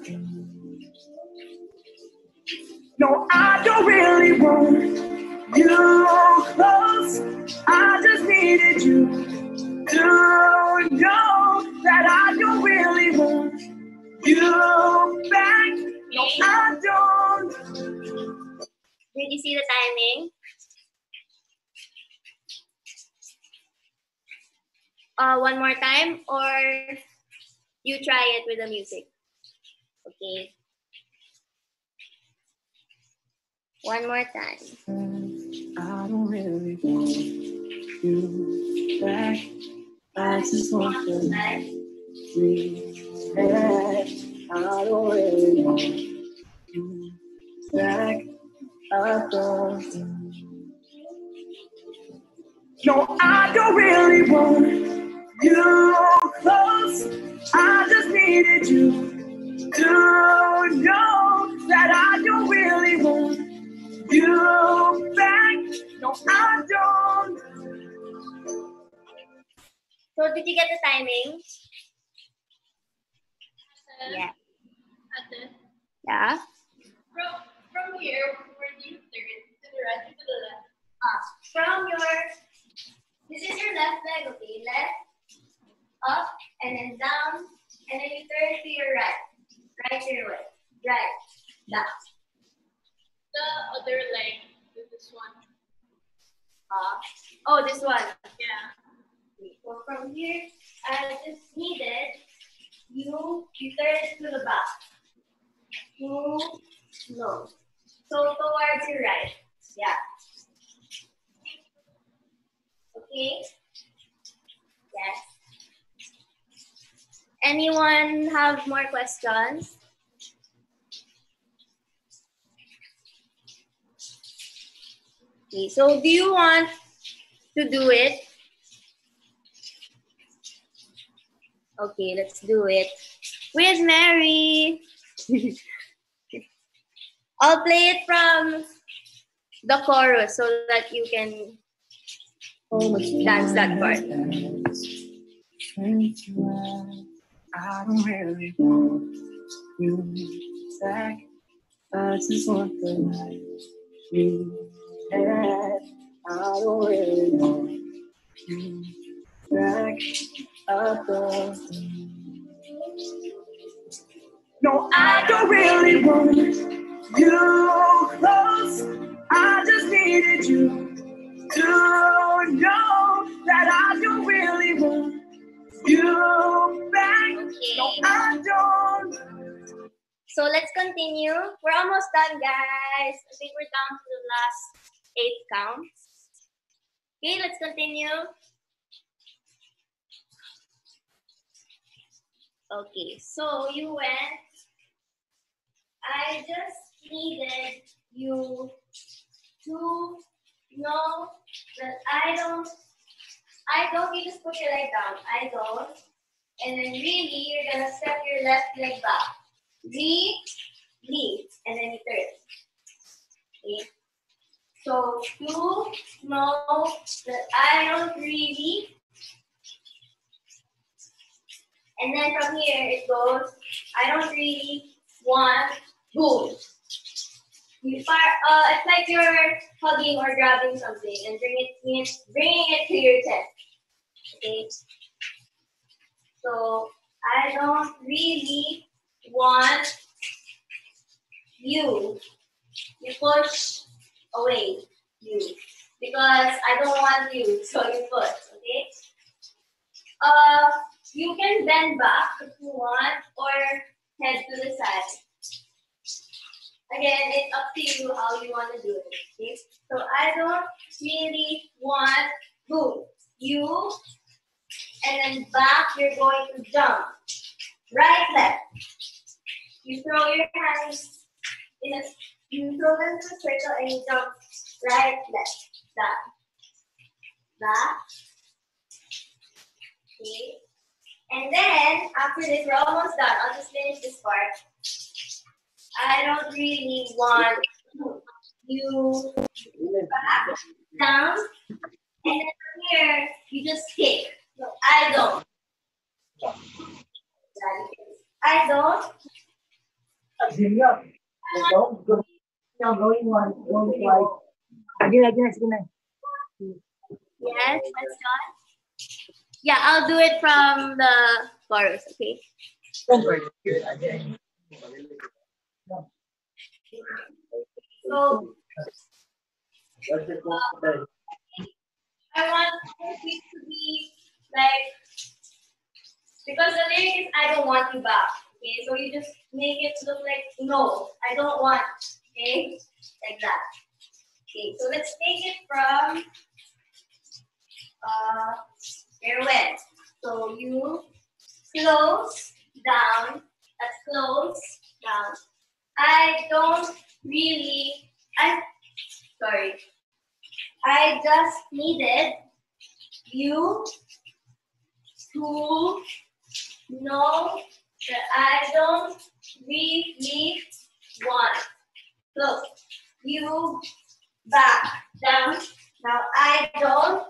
No, I don't really want you close. I just needed you to know that I don't really want you back. No, I don't. Did you see the timing? Uh, one more time, or you try it with the music. Okay. One more time. I don't really want you back. I just want the night we had. I don't really want you back. I thought. No, I don't really want you close. I just needed you to know that I don't really want you back. No, I don't. So did you get the timing? Uh, Yeah. Ate, Yeah. from, from here, where do you turn? To the right or to the left? Uh, from your, this is your left leg, okay? Left, up, and then down, and then you turn to your right. Right to your right. Right, down. The other leg with this one. Uh, oh, this one. Yeah. So from here, I just needed you, you turn it to the back. Two, no. So towards your right. Yeah. Okay? Yes. Anyone have more questions? Okay, so do you want to do it? Okay, let's do it. With Mary. I'll play it from the chorus so that you can dance that part. I don't really want you back. I just want the night you had. I don't really want you back. I thought. No, I don't really want you close. I just needed you to know that I don't really want you back. Okay. No, I don't. So let's continue. We're almost done, guys. I think we're down to the last eight counts. Okay, let's continue. Okay, so you went. I just needed you to know that I don't, I don't, you just put your leg down. I don't. And then really, you're going to step your left leg back. Re, lead, and then you turn. Okay. So to know that I don't really, and then from here it goes, I don't really want, boom. You fire, uh, it's like you're hugging or grabbing something and bring it, bringing it to your chest. Okay. So I don't really want you. You push away you because I don't want you. So you push. Okay. Uh, you can bend back if you want or head to the side. Again, it's up to you how you want to do it. Okay? So I don't really want boom. You and then back you're going to jump. Right, left. You throw your hands in a you throw them to a circle and you jump right, left, down. Back. Okay. And then after this, we're almost done. I'll just finish this part. I don't really want you back down, and then here you just kick. No, I don't. I don't. Yes, that's done. Yeah, I'll do it from the chorus, okay? So, uh, I want it to be like, because the lyric is I don't want you back, okay? So you just make it look like, no, I don't want, okay? Like that. Okay, so let's take it from uh, farewell. So you close down, that's close down. I don't really, I, sorry. I just needed you to know that I don't really want. Look, you back down. Now I don't.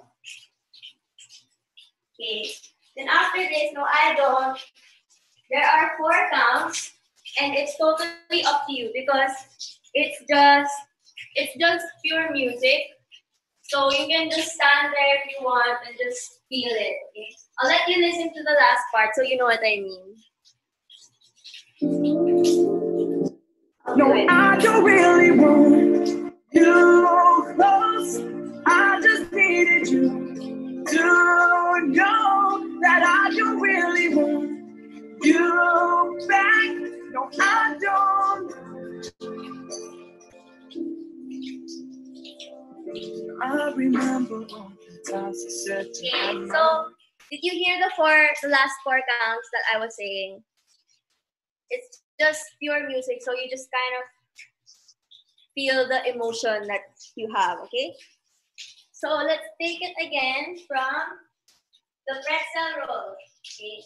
Okay. Then after this, no, I don't. There are four counts, and it's totally up to you because it's just it's just pure music. So you can just stand there if you want and just feel it. Okay? I'll let you listen to the last part so you know what I mean. No, I don't really want you close. I just needed you to know that I don't really want you back. No, I don't. I remember all the times I said to Okay, you. so did you hear the four, the last four counts that I was saying? It's just pure music, so you just kind of feel the emotion that you have, okay? So let's take it again from the pretzel roll, okay?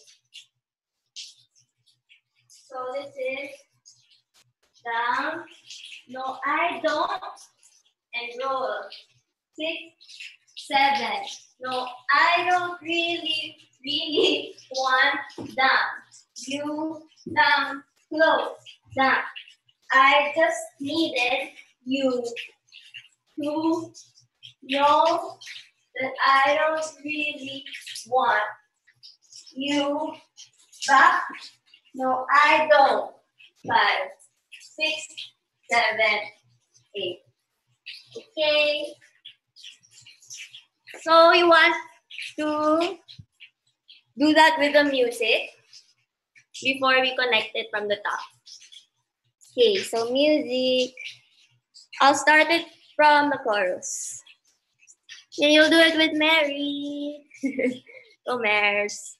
So this is down, no I don't, and roll. Six, seven, no I don't really, really want down. You down, close, down. I just needed you to know that I don't really want you back. No, I don't. Five, six, seven, eight. Okay. So you want to do that with the music before we connect it from the top. Okay, so music. I'll start it from the chorus. And you'll do it with Mary. Go Mares.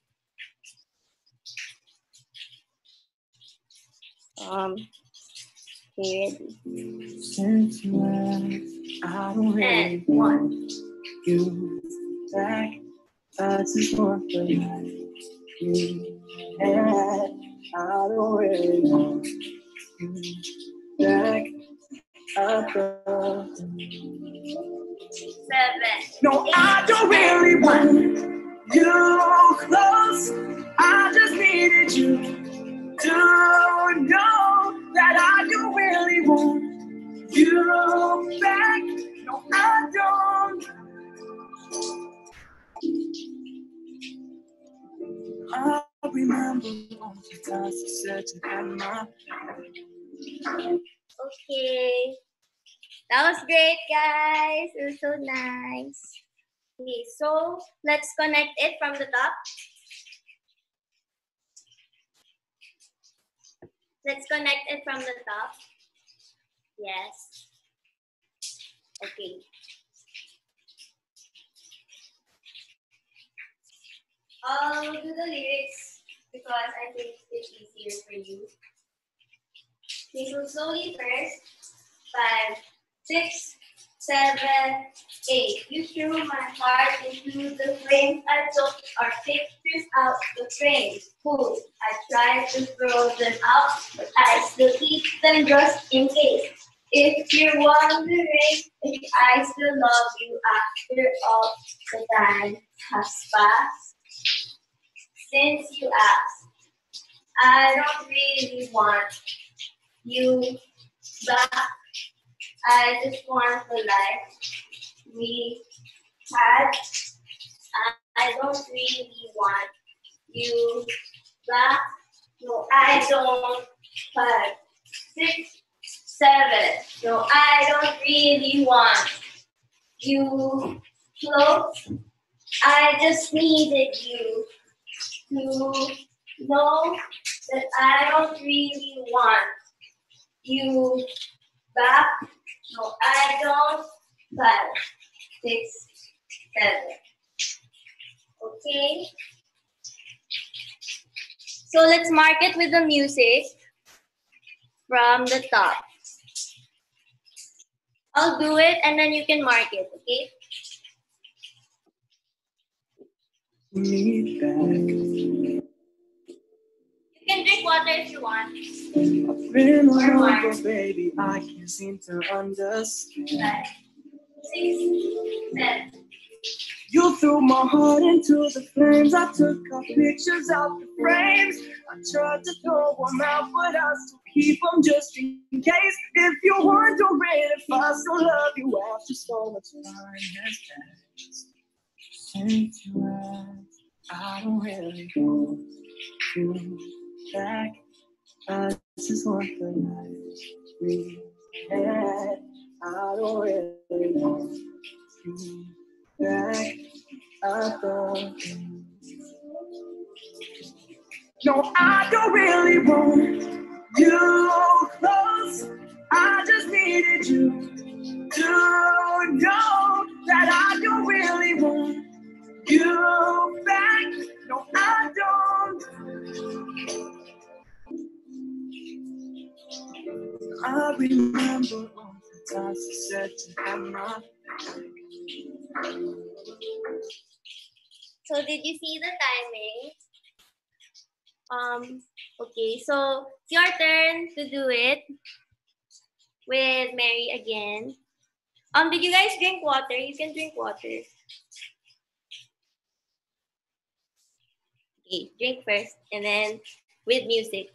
Um, okay, ready. Since you left, I don't really And one. you back. I just want the life you had. I don't really want you back. I don't. Seven. No, Eight, I don't really want you close. I just needed you to know that I don't really want you back. No, I don't. I remember all the times you said you had my. Okay. That was great, guys. It was so nice. Okay, so let's connect it from the top. Let's connect it from the top. Yes. Okay. I'll do the lyrics because I think it's easier for you. Okay, so slowly first. Five, six, seven, eight. You threw my heart into the flames. I took our pictures out the frame. Fool, I tried to throw them out, but I still keep them just in case. If you're wondering if I still love you after all the time has passed, since you asked, I don't really want you back. I just want the life we had. I don't really want you back. No, I don't. Five, six, seven. No, I don't really want you close. I just needed you to know that I don't really want you back. No, I don't. Five, six, seven. Okay. So let's mark it with the music from the top. I'll do it and then you can mark it, okay? Me back. You can drink water if you want. I've been over, baby, I can't seem to understand. Five, six, seven. You threw my heart into the flames. I took our pictures out the frames. I tried to throw them out, but I still keep them just in case. If you're wondering if I still love you after so much time has passed since you asked, I don't really want you back. I just want the life we had. I don't really want you back. I don't. No, I don't really want you close. I just needed you to know that I don't really want you back. No, I don't. I remember all the times you said you had my back. So did you see the timing? Um, okay, so it's your turn to do it with Mary again. Um, did you guys drink water? You can drink water. Okay, drink first and then with music.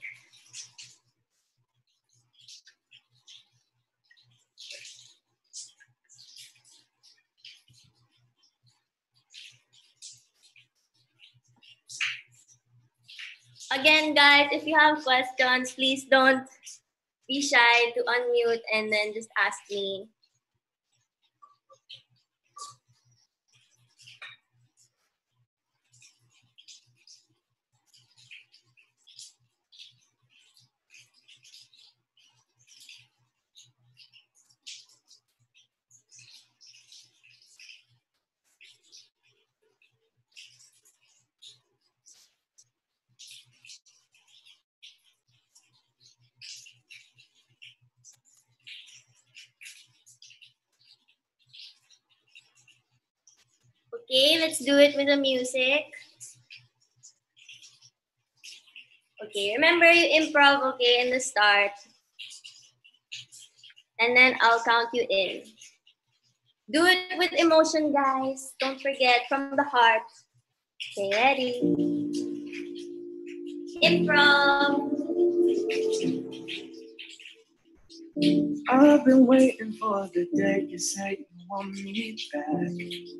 Again, guys, if you have questions, please don't be shy to unmute and then just ask me. Okay, let's do it with the music. Okay, remember you improv, okay, in the start. And then I'll count you in. Do it with emotion, guys. Don't forget, from the heart. Okay, ready? Improv. I've been waiting for the day you say you want me back.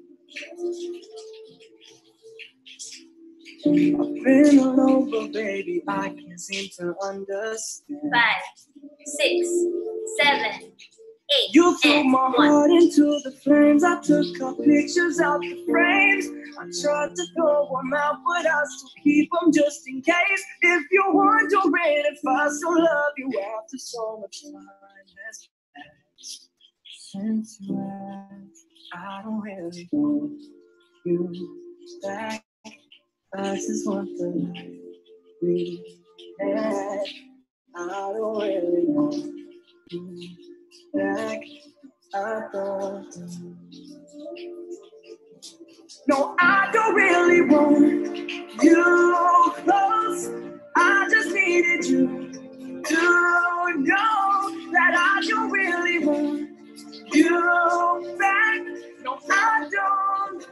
I've been all over, baby, I can't seem to understand. Five, six, seven, eight, You threw and my one. heart into the flames. I took our pictures out the frames. I tried to throw them out, but I still keep them just in case. If you're wondering if I still love you after so much time has passed since you asked, I don't really want you back. I just want the life we had. I don't really want you back. I don't. No, I don't really want you close. I just needed you to know that I don't really want you back. No, I don't.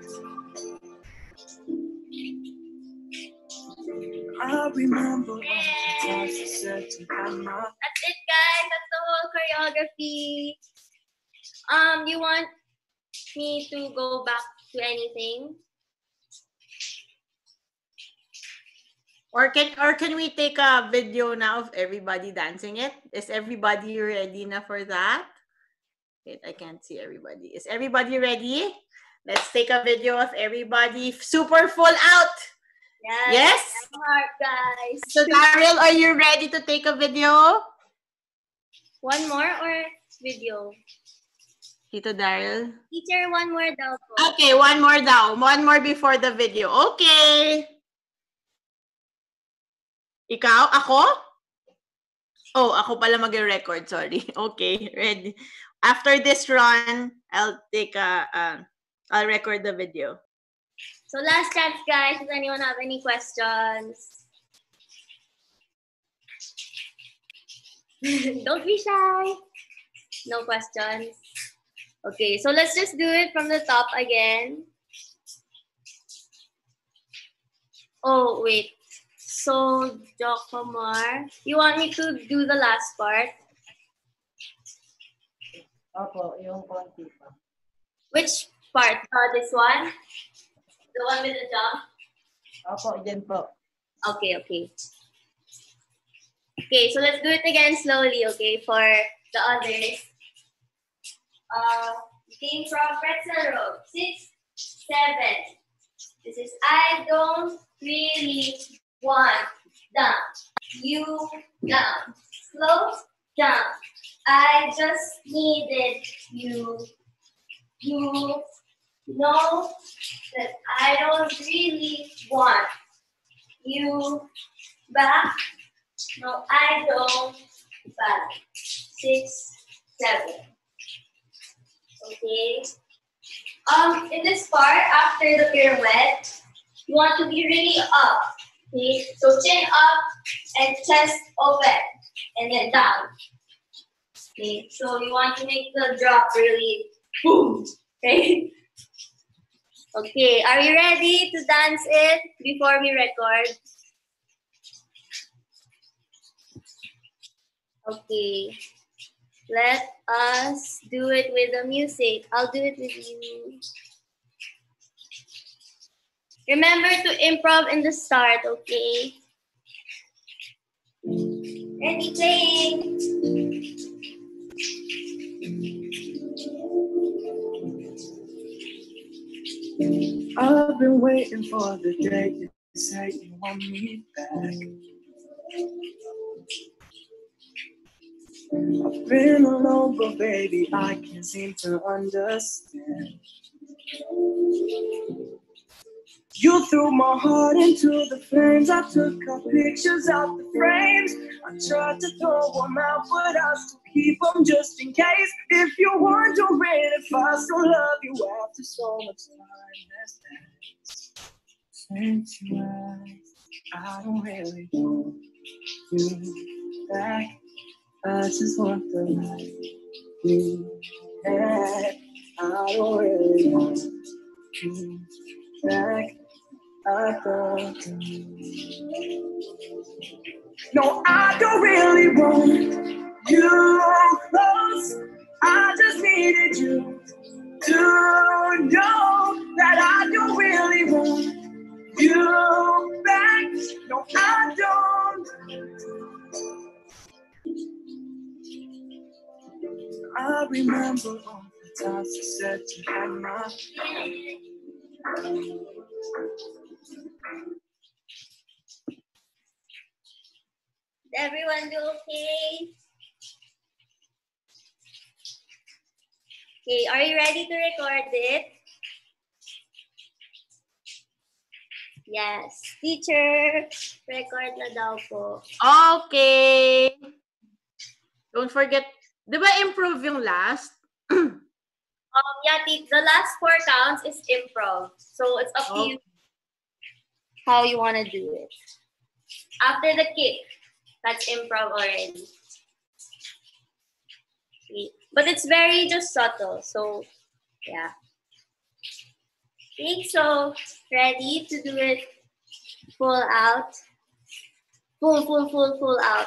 I remember all the times you said to my mom. That's it, guys. That's the whole choreography. Um, you want me to go back to anything? Or can or can we take a video now of everybody dancing it? Is everybody ready na for that? Wait, I can't see everybody. Is everybody ready? Let's take a video of everybody super full out. Yes. Yes? Hard, guys. So Daryl, are you ready to take a video? One more or video? Tito Daryl? Teacher, one more daw po. Okay, one more daw. One more before the video. Okay. Ikaw? Ako? Oh, ako pala mag-record. Sorry. Okay, ready. After this run, I'll take a, uh, I'll record the video. So last chance, guys. Does anyone have any questions? Don't be shy. No questions. Okay, so let's just do it from the top again. Oh, wait. So, Jocomar, you want me to do the last part? Opo, yung konti pa. Which part? Uh, this one? The one with the jump? Opo, yan po. Okay, okay. Okay, so let's do it again slowly, okay, for the others. Uh, came from pretzel row. Six, seven. This is I don't really want down. You down. Slow down. I just needed you. You know that I don't really want you back. No, I don't back. Six, seven. Okay. Um, in this part, after the pirouette, you want to be really up. Okay, so chin up and chest open, and then down. Okay, so you want to make the drop really boom. Okay. Okay, are you ready to dance it before we record? Okay, let us do it with the music. I'll do it with you. Remember to improv in the start, okay? Ready, playing. I've been waiting for the day you say you want me back. I've been alone, but baby, I can't seem to understand. You threw my heart into the flames. I took our pictures out the frames. I tried to throw them out, but I still keep them just in case. If you're wondering if I still love you after so much time has passed, since you asked, I don't really want you back. I just want the life you had. I don't really want you back. I don't. No, I don't really want you close. I just needed you to know that I don't really want you back. No, I don't. I remember all the times you said you had my. Did everyone do okay? Okay, are you ready to record it? Yes. Teacher, record na daw po. Okay. Don't forget, di ba improve yung last? Um, yeah, the, the last four counts is improv. So it's up to you how you want to do it. After the kick, that's improv already. But it's very just subtle. So, yeah. Okay, so ready to do it full out. Full, full, full, full out.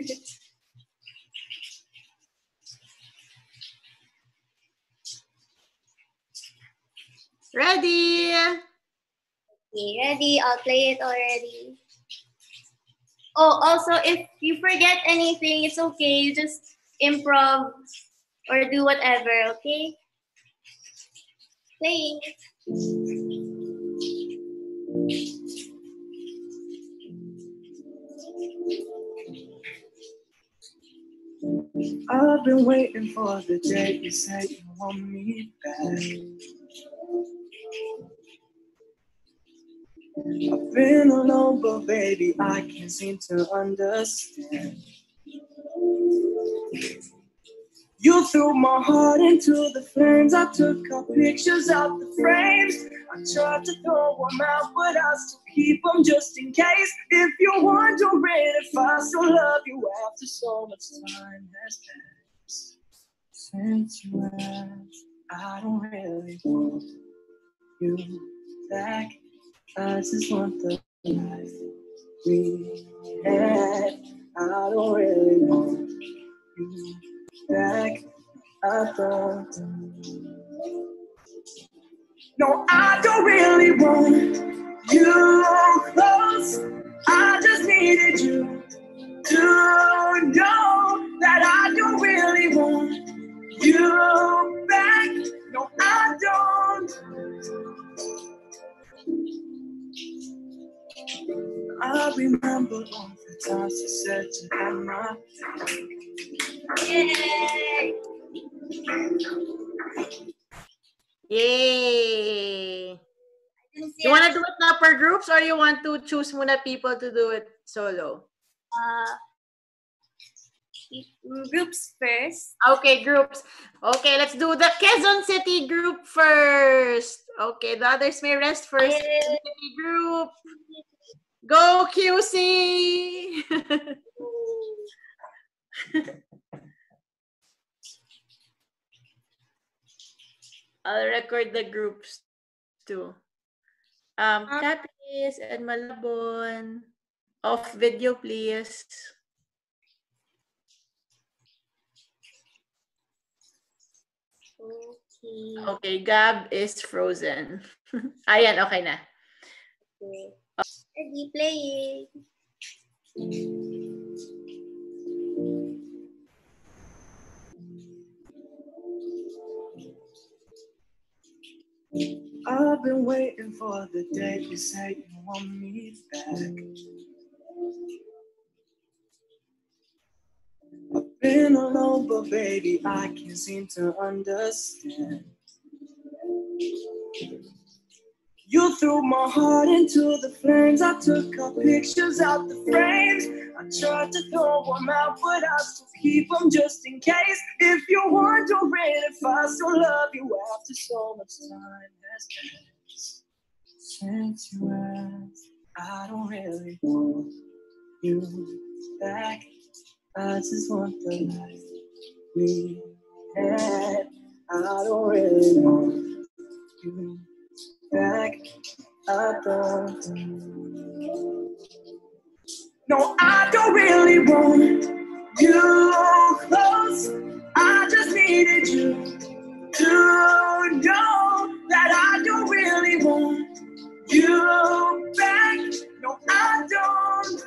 Ready? Okay, ready? I'll play it already. Oh, also, if you forget anything, it's okay. You just improv or do whatever, okay? Playing. I've been waiting for the day you said you want me back. I've been alone, but baby, I can't seem to understand. You threw my heart into the flames. I took our pictures out the frames. I tried to throw them out, but I still keep them just in case. If you're wondering if I still love you after so much time has passed since you asked, I don't really want you back. I just want the life we had. I don't really want you back. I don't. No, I don't really want you close. I just needed you to know that I don't really want you back. No, I don't. I remember all the times you said you had my back. Yay! Yay! You want to do it now per groups or you want to choose muna people to do it solo? Uh, groups first. Okay, groups. Okay, let's do the Quezon City group first. Okay, the others may rest first. Yay. Quezon City group. Go Q C! I'll record the groups too. Um, Capiz and Malabon. Off video, please. Okay. Okay, Gab is frozen. Ayan, okay na. Okay. Ready, playing. I've been waiting for the day you say you want me back. I've been alone, but baby, I can't seem to understand. You threw my heart into the flames. I took our pictures out the frames. I tried to throw them out, but I still keep them just in case. If you're wondering if I still love you after so much time has passed since you asked, I don't really want you back. I just want the life we had. I don't really want you back. I don't. No, I don't really want you close. I just needed you to know that I don't really want you back. No, I don't.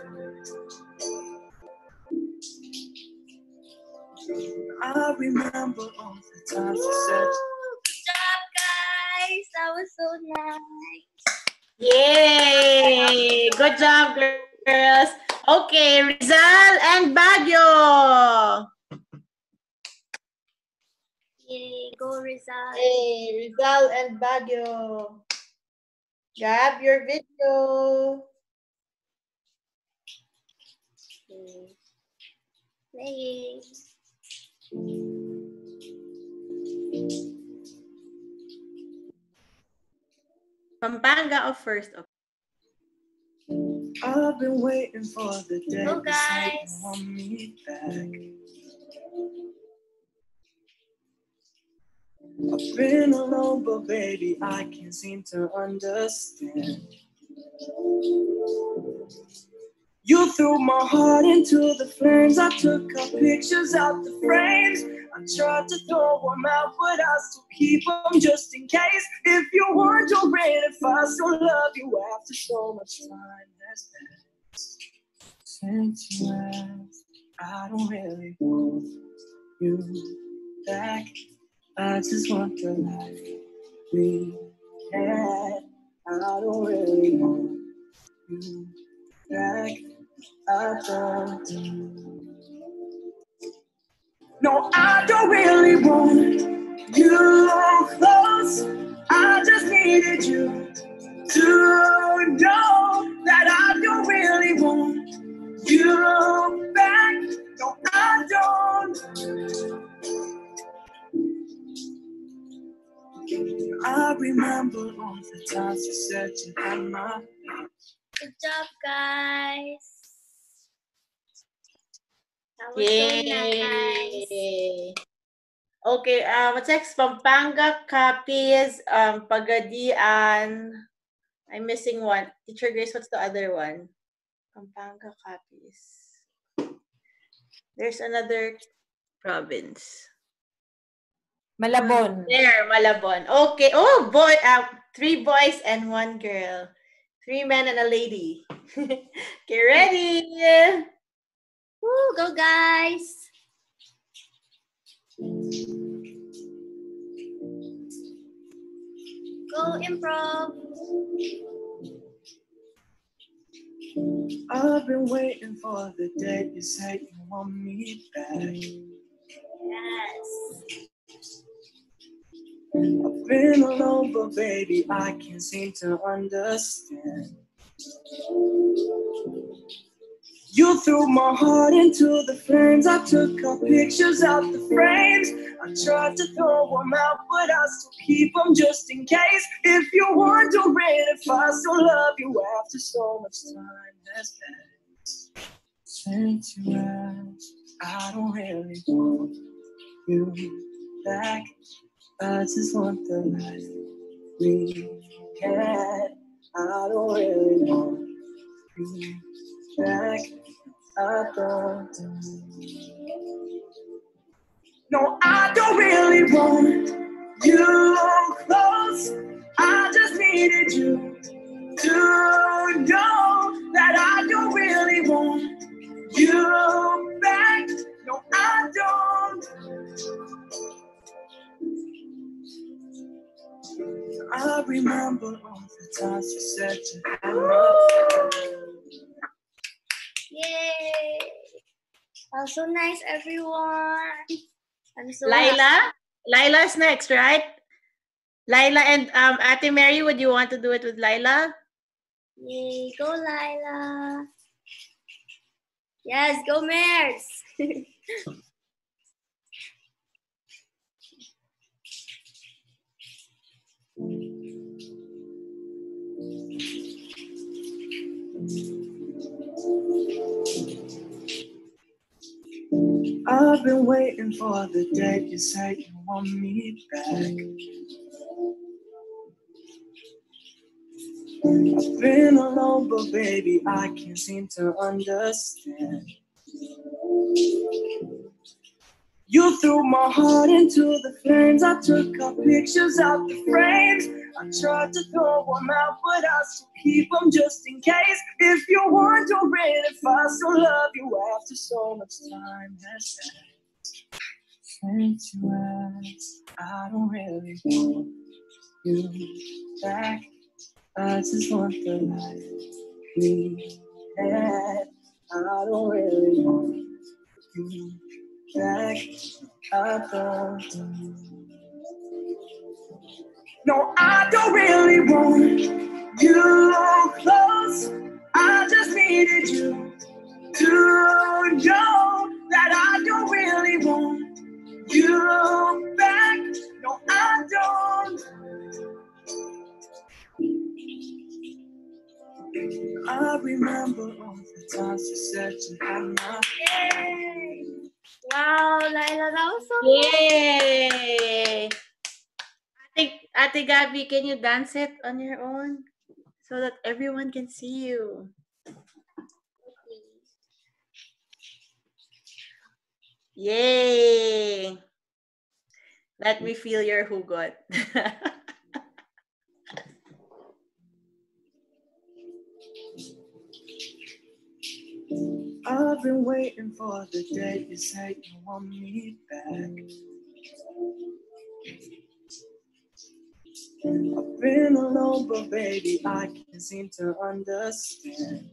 I remember all the times you said. Good job, guys. That was so nice. Yay! Good job, girls. Okay, Rizal and Baguio. Yay, go Rizal. Hey, Rizal and Baguio. Gab your video. Okay. Playing. Pampanga or first? Okay. I've been waiting for the day Go, you say guys. you want me back. I've been alone, but baby, I can't seem to understand. You threw my heart into the flames. I took our pictures out the frames. I tried to throw them out, but I still keep them just in case. If you're wondering if I still love you after so much time has passed since you asked, I don't really want you back. I just want the life we had. I don't really want you back. I don't. No, I don't really want you close. I just needed you to know that I don't really want you back. No, I don't. I remember all the times you said you had my. Good job, guys. That was Yay! so nice. Okay, uh, what's next? Pampanga, Capiz, um, Pagadian. I'm missing one. Teacher Grace, what's the other one? Pampanga, Capiz. There's another province. Malabon. There, Malabon. Okay. Oh, boy. Uh, three boys and one girl. Three men and a lady. Get ready. Woo, go, guys. Go, improv. I've been waiting for the day you say you want me back. Yes. I've been alone, but baby, I can't seem to understand. You threw my heart into the flames. I took our pictures out the frames. I tried to throw them out, but I still keep them just in case. If you're wondering if I still love you after so much time has passed since you asked, I don't really want you back. I just want the life we had. I don't really want you back. I don't. No, I don't really want you close. I just needed you to know that I don't really want you back. No, I don't. I remember all the times you said you had my. Yay. That was so nice, everyone. I'm so Laila? Laila's next, right? Laila and um, Ate Mary, would you want to do it with Laila? Yay, go, Lila. Yes, go, Mares. I've been waiting for the day you say you want me back. I've been alone, but baby, I can't seem to understand. You threw my heart into the flames. I took our pictures out the frames. I tried to throw them out, but I still keep them just in case. If you're wondering if I still love you after so much time has passed since you asked, I don't really want you back. I just want the life we had. I don't really want you back. I don't. No, I don't really want you close. I just needed you to know that I don't really want you back. No, I don't. remember all the times you said you had my. Yay! Wow, Laila, that was so good. Yay! Ate, Ate Gabbie, can you dance it on your own so that everyone can see you? Yay! Let me feel your hugot. I've been waiting for the day you say you want me back. I've been alone, but baby, I can't seem to understand.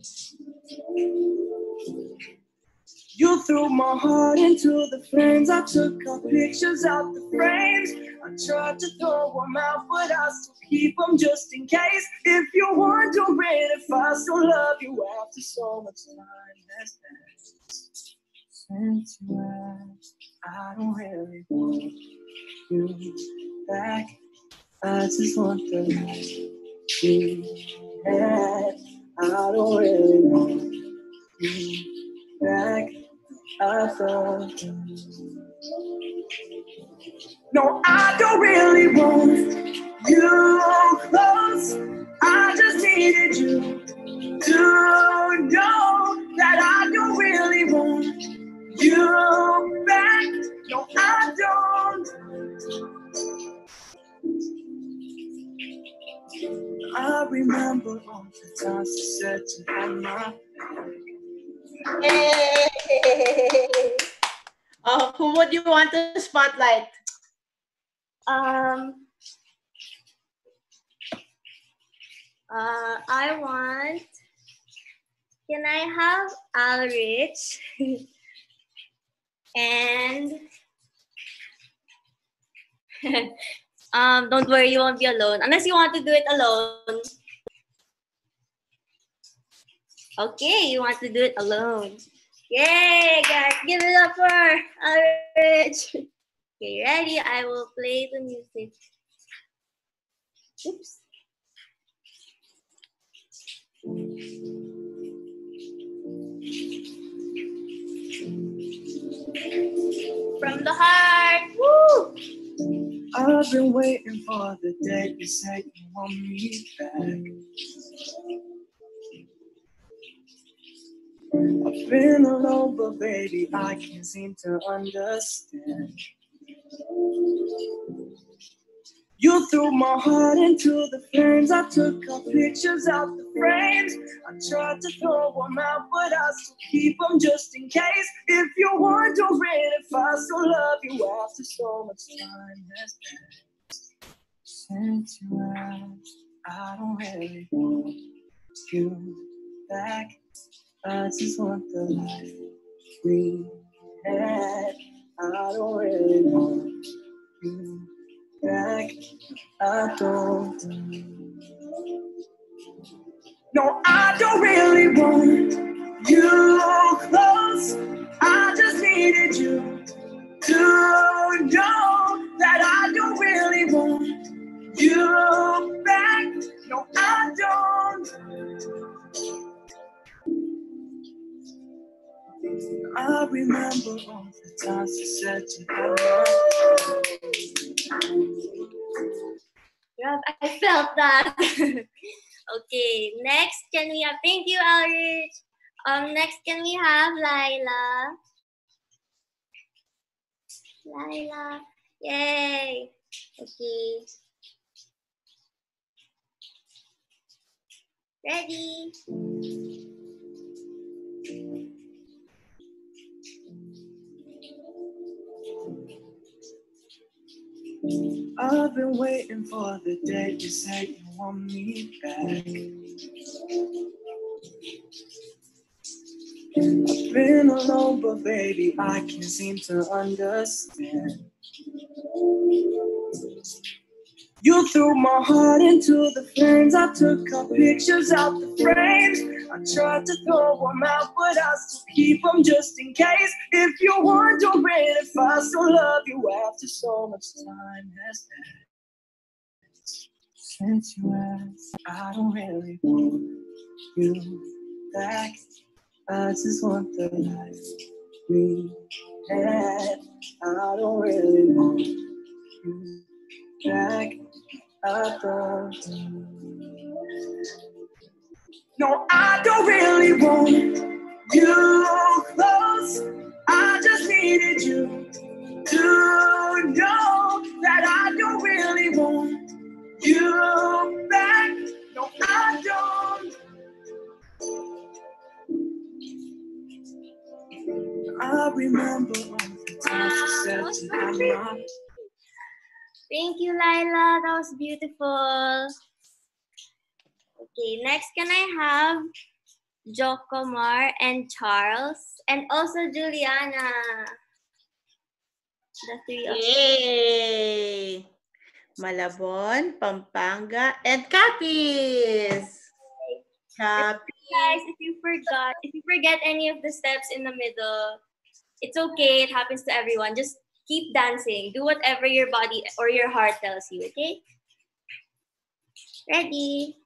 You threw my heart into the flames. I took our pictures out the frames. I tried to throw them out, but I still keep them just in case. If you're wondering if I still love you after so much time has passed since you asked, I don't really want you back. I just want the life we had. I don't really want you back. I thought, no, I don't really want you close. I just needed you to know that I don't really want you back. No, I don't. I remember all the times you said you had my. Yay! Oh, who would you want to spotlight? Um, uh, I want, can I have Alrich? And um, don't worry, you won't be alone. Unless you want to do it alone. Okay, you want to do it alone. Yay, guys, give it up for Alrich. Okay, ready? I will play the music. Oops. From the heart. Woo! I've been waiting for the day you said you want me back. I've been alone, but baby, I can't seem to understand. You threw my heart into the flames. I took our pictures out the frames. I tried to throw them out, but I still keep them just in case. If you're wondering if I still love you after so much time has passed since you asked, I don't really want you back. I just want the life we had. I don't really want you back. I don't. No, I don't really want you close. I just needed you to know that I don't really want you back. No, I don't. I remember all the times you said you had Yeah, I felt that. Okay, next can we have, thank you, Alrich. Um, next can we have Laila? Laila, yay. Okay. Ready? I've been waiting for the day you say you want me back. I've been alone, but baby, I can't seem to understand. You threw my heart into the flames. I took our pictures out the frames. I tried to throw them out, but I still keep them just in case. If you're wondering if I still love you after so much time has passed since you asked, I don't really want you back. I just want the life we had. I don't really want you back. I don't. No, I don't really want you close. I just needed you to know that I don't really want you back. No, I don't. I remember all the times you said you were not. Thank you, Laila. That was beautiful. Okay, next can I have Jocomar and Charles and also Juliana. The three of Yay! Malabon, Pampanga, and Capiz. Capiz. guys, if you forgot, if you forget any of the steps in the middle, it's okay. It happens to everyone. Just keep dancing. Do whatever your body or your heart tells you, okay? Ready?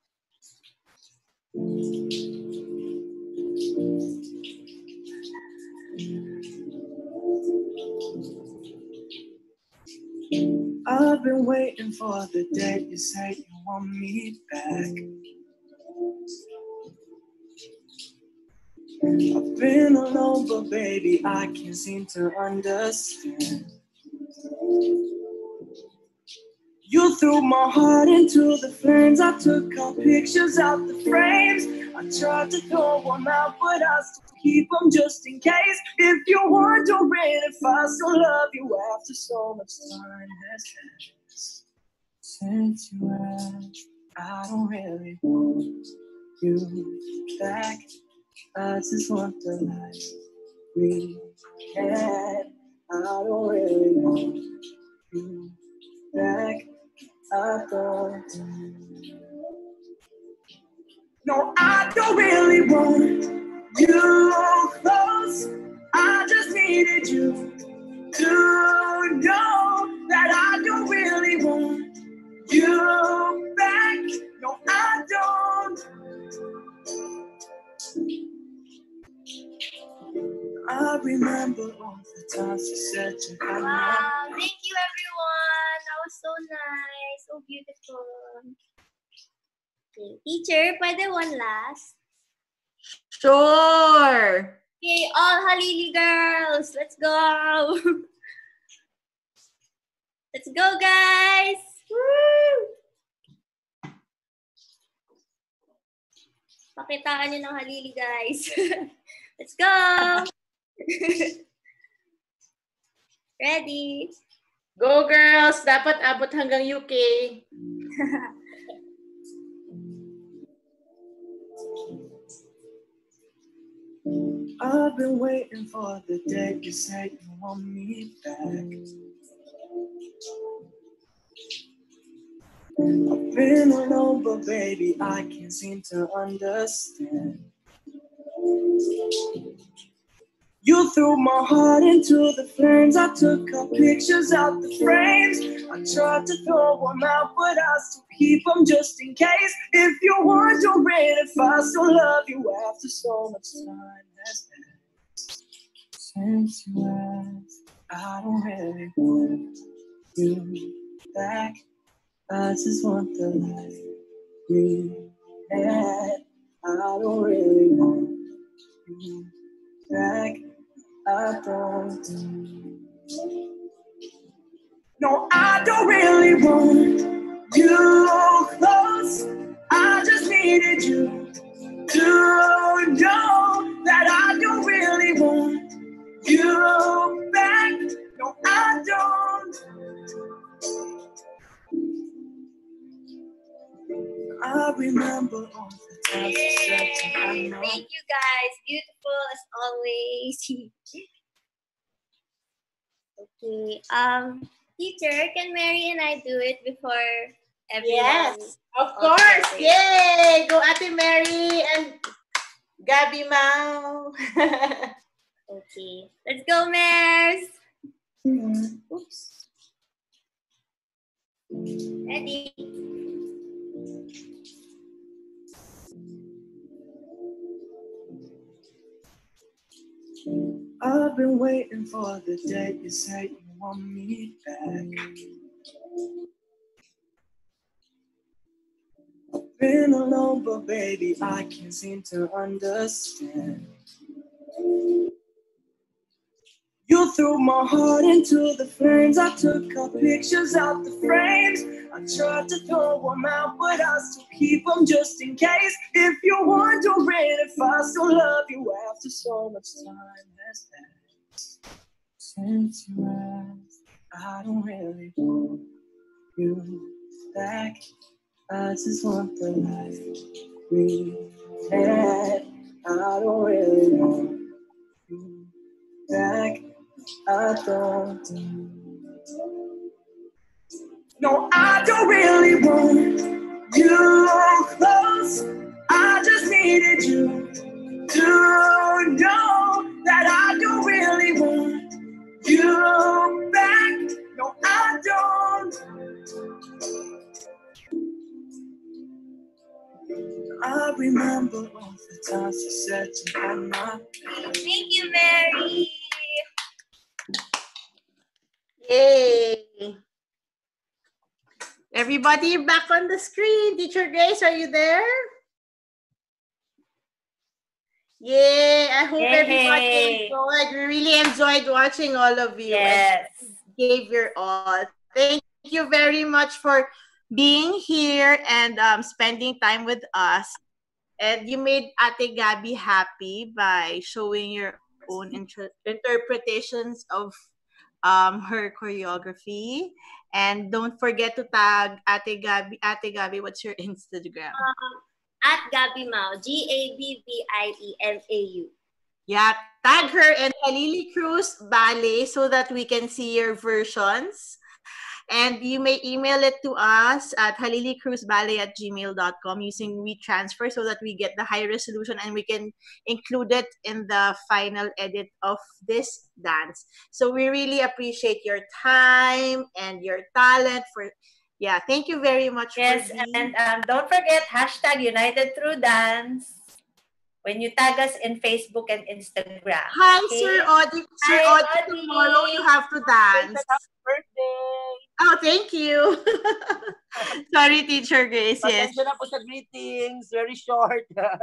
I've been waiting for the day you say you want me back. I've been alone, but baby, I can't seem to understand. You threw my heart into the flames. I took our pictures out the frames. I tried to throw them out, but I still keep them just in case. If you're wondering if I still love you after so much time has passed since you asked, I don't really want you back. I just want the life we had. I don't really want you back. I don't. No, I don't really want you close. I just needed you to know that I don't really want you back. No, I don't. I remember all the times you said you had Wow, thank you everyone. That was so nice, so beautiful. Okay, teacher, pwede one last? Sure. Okay, all Halili girls, let's go. Let's go, guys. Woo! Pakitaan nyo ng Halili, guys. Let's go. Ready? Go girls! Dapat abot hanggang U K. I've been waiting for the day you say you want me back. I've been alone, but baby, I can't seem to understand. You threw my heart into the flames. I took our pictures out the frames. I tried to throw them out, but I still keep them just in case. If you're wondering if I still love you after so much time has passed since you asked, I don't really want you back. I just want the life we had. I don't really want you back. I don't. No, I don't really want you close. I just needed you to know that I don't really want you back. No, I don't. I remember all the times you said you had Yay! no. Thank you, guys. Beautiful as always. Okay. Um, teacher, can Mary and I do it before everyone? Yes, of course. Okay. Yay! Go Ate Mary and Gabbie Mau. Okay. Let's go, Mares. Oops. Ready? been waiting for the day you say you want me back. Been alone, but baby, I can't seem to understand. You threw my heart into the flames. I took our pictures out the frames. I tried to throw them out, but I still keep them just in case. If you're wondering if I still love you after so much time has passed since you asked, I don't really want you back. I just want the life we had. I don't really want you back. I don't. No, I don't really want you close. I just needed you to know that I don't really want you back. No, I don't. I remember all the times you said you had my back. Thank you, Mary. Yay! Everybody back on the screen. Teacher Grace, are you there? Yay! I hope everybody Yay. enjoyed. We really enjoyed watching all of you. Yes. And gave your all. Thank you very much for being here and um, spending time with us. And you made Ate Gabbie happy by showing your own inter- interpretations of um, her choreography. And don't forget to tag Ate Gabbie. Ate Gabbie, what's your Instagram? Um, at Gabbie Mao, G A B B I E M A U. Yeah, tag her and Halili-Cruz Ballet so that we can see your versions. And you may email it to us at halili-cruzballet at gmail dot com using WeTransfer so that we get the high resolution and we can include it in the final edit of this dance. So we really appreciate your time and your talent for, yeah, thank you very much. Yes, for being... and um, don't forget hashtag United Through Dance when you tag us in Facebook and Instagram. Hi, okay? Sir Audie. Sir Hi, Audie, Audie. tomorrow you have to dance. Happy birthday! Oh, thank you. Sorry, Teacher Grace. Yes. Pasensya na po sa greetings. Very short.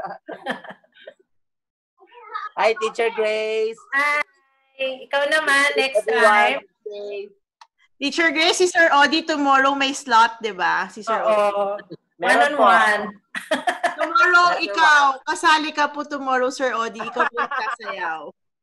Hi, Teacher Grace. Hi. Ikaw naman, next Everyone. time. Teacher Grace, si Sir Audie tomorrow may slot, di ba? Si Sir Audie. Oo. Meron po. One-on-one. Tomorrow, Meron ikaw. Kasali ka po tomorrow, Sir Audie. Ikaw po yung sasayaw.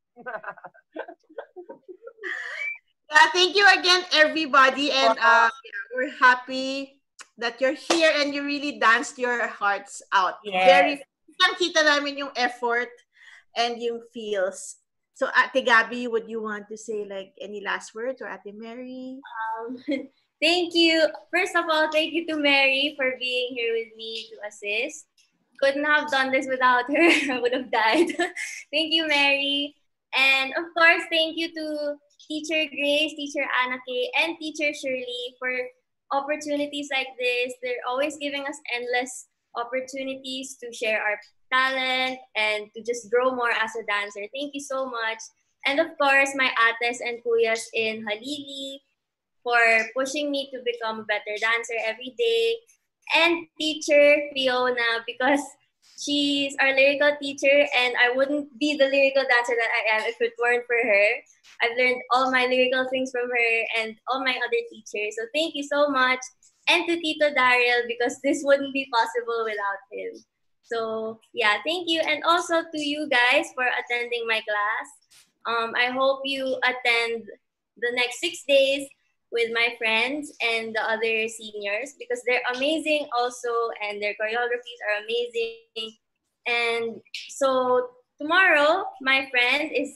Yeah, thank you again, everybody. And uh, yeah, we're happy that you're here and you really danced your hearts out. Yes. Very, kita namin yung effort and yung feels. So, Ate Gabbie, would you want to say like any last words, or Ate Mary? Um, thank you. First of all, thank you to Mary for being here with me to assist. Couldn't have done this without her. I would have died. Thank you, Mary. And of course, thank you to Teacher Grace, Teacher Anna Kay, and Teacher Shirley for opportunities like this. They're always giving us endless opportunities to share our talent and to just grow more as a dancer. Thank you so much. And of course, my ates and kuyas in Halili for pushing me to become a better dancer every day. And Teacher Fiona, because she's our lyrical teacher and I wouldn't be the lyrical dancer that I am if it weren't for her. I've learned all my lyrical things from her and all my other teachers. So thank you so much. And to Tito Daryl, because this wouldn't be possible without him. So yeah, thank you. And also to you guys for attending my class. Um, I hope you attend the next six days with my friends and the other seniors because they're amazing also and their choreographies are amazing. And so tomorrow, my friend is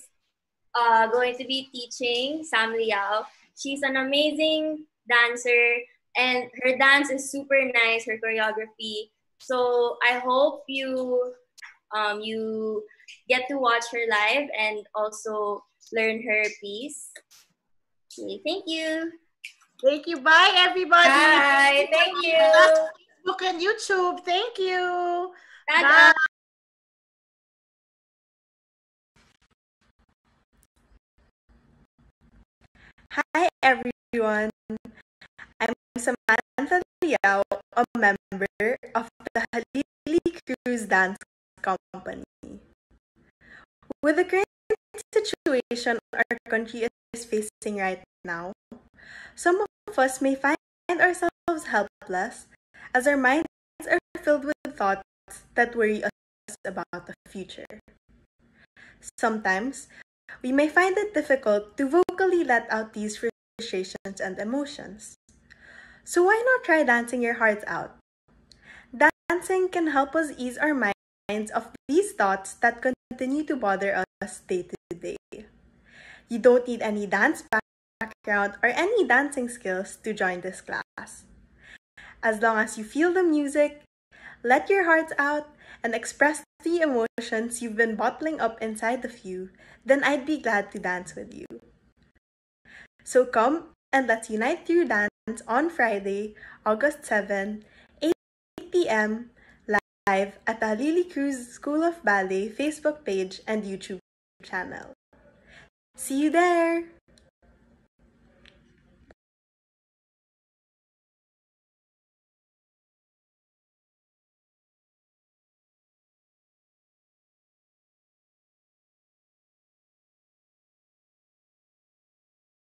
uh, going to be teaching Sam Liao. She's an amazing dancer and her dance is super nice, her choreography. So I hope you um, you get to watch her live and also learn her piece. Okay, thank you. Thank you. Bye, everybody. Bye. Thank you. Facebook and YouTube. Thank you. Bye. Bye. Hi everyone, I'm Samantha Liao, a member of the Halili-Cruz Dance Company. With the current situation our country is facing right now, some of us may find ourselves helpless as our minds are filled with thoughts that worry us about the future. Sometimes, we may find it difficult to vocally let out these frustrations and emotions. So why not try dancing your hearts out? Dancing can help us ease our minds of these thoughts that continue to bother us day to day. You don't need any dance background or any dancing skills to join this class. As long as you feel the music, let your hearts out, and express the emotions you've been bottling up inside of you, then I'd be glad to dance with you. So come and let's unite through dance on Friday, August seventh, eight p m live at the Halili-Cruz School of Ballet Facebook page and YouTube channel. See you there!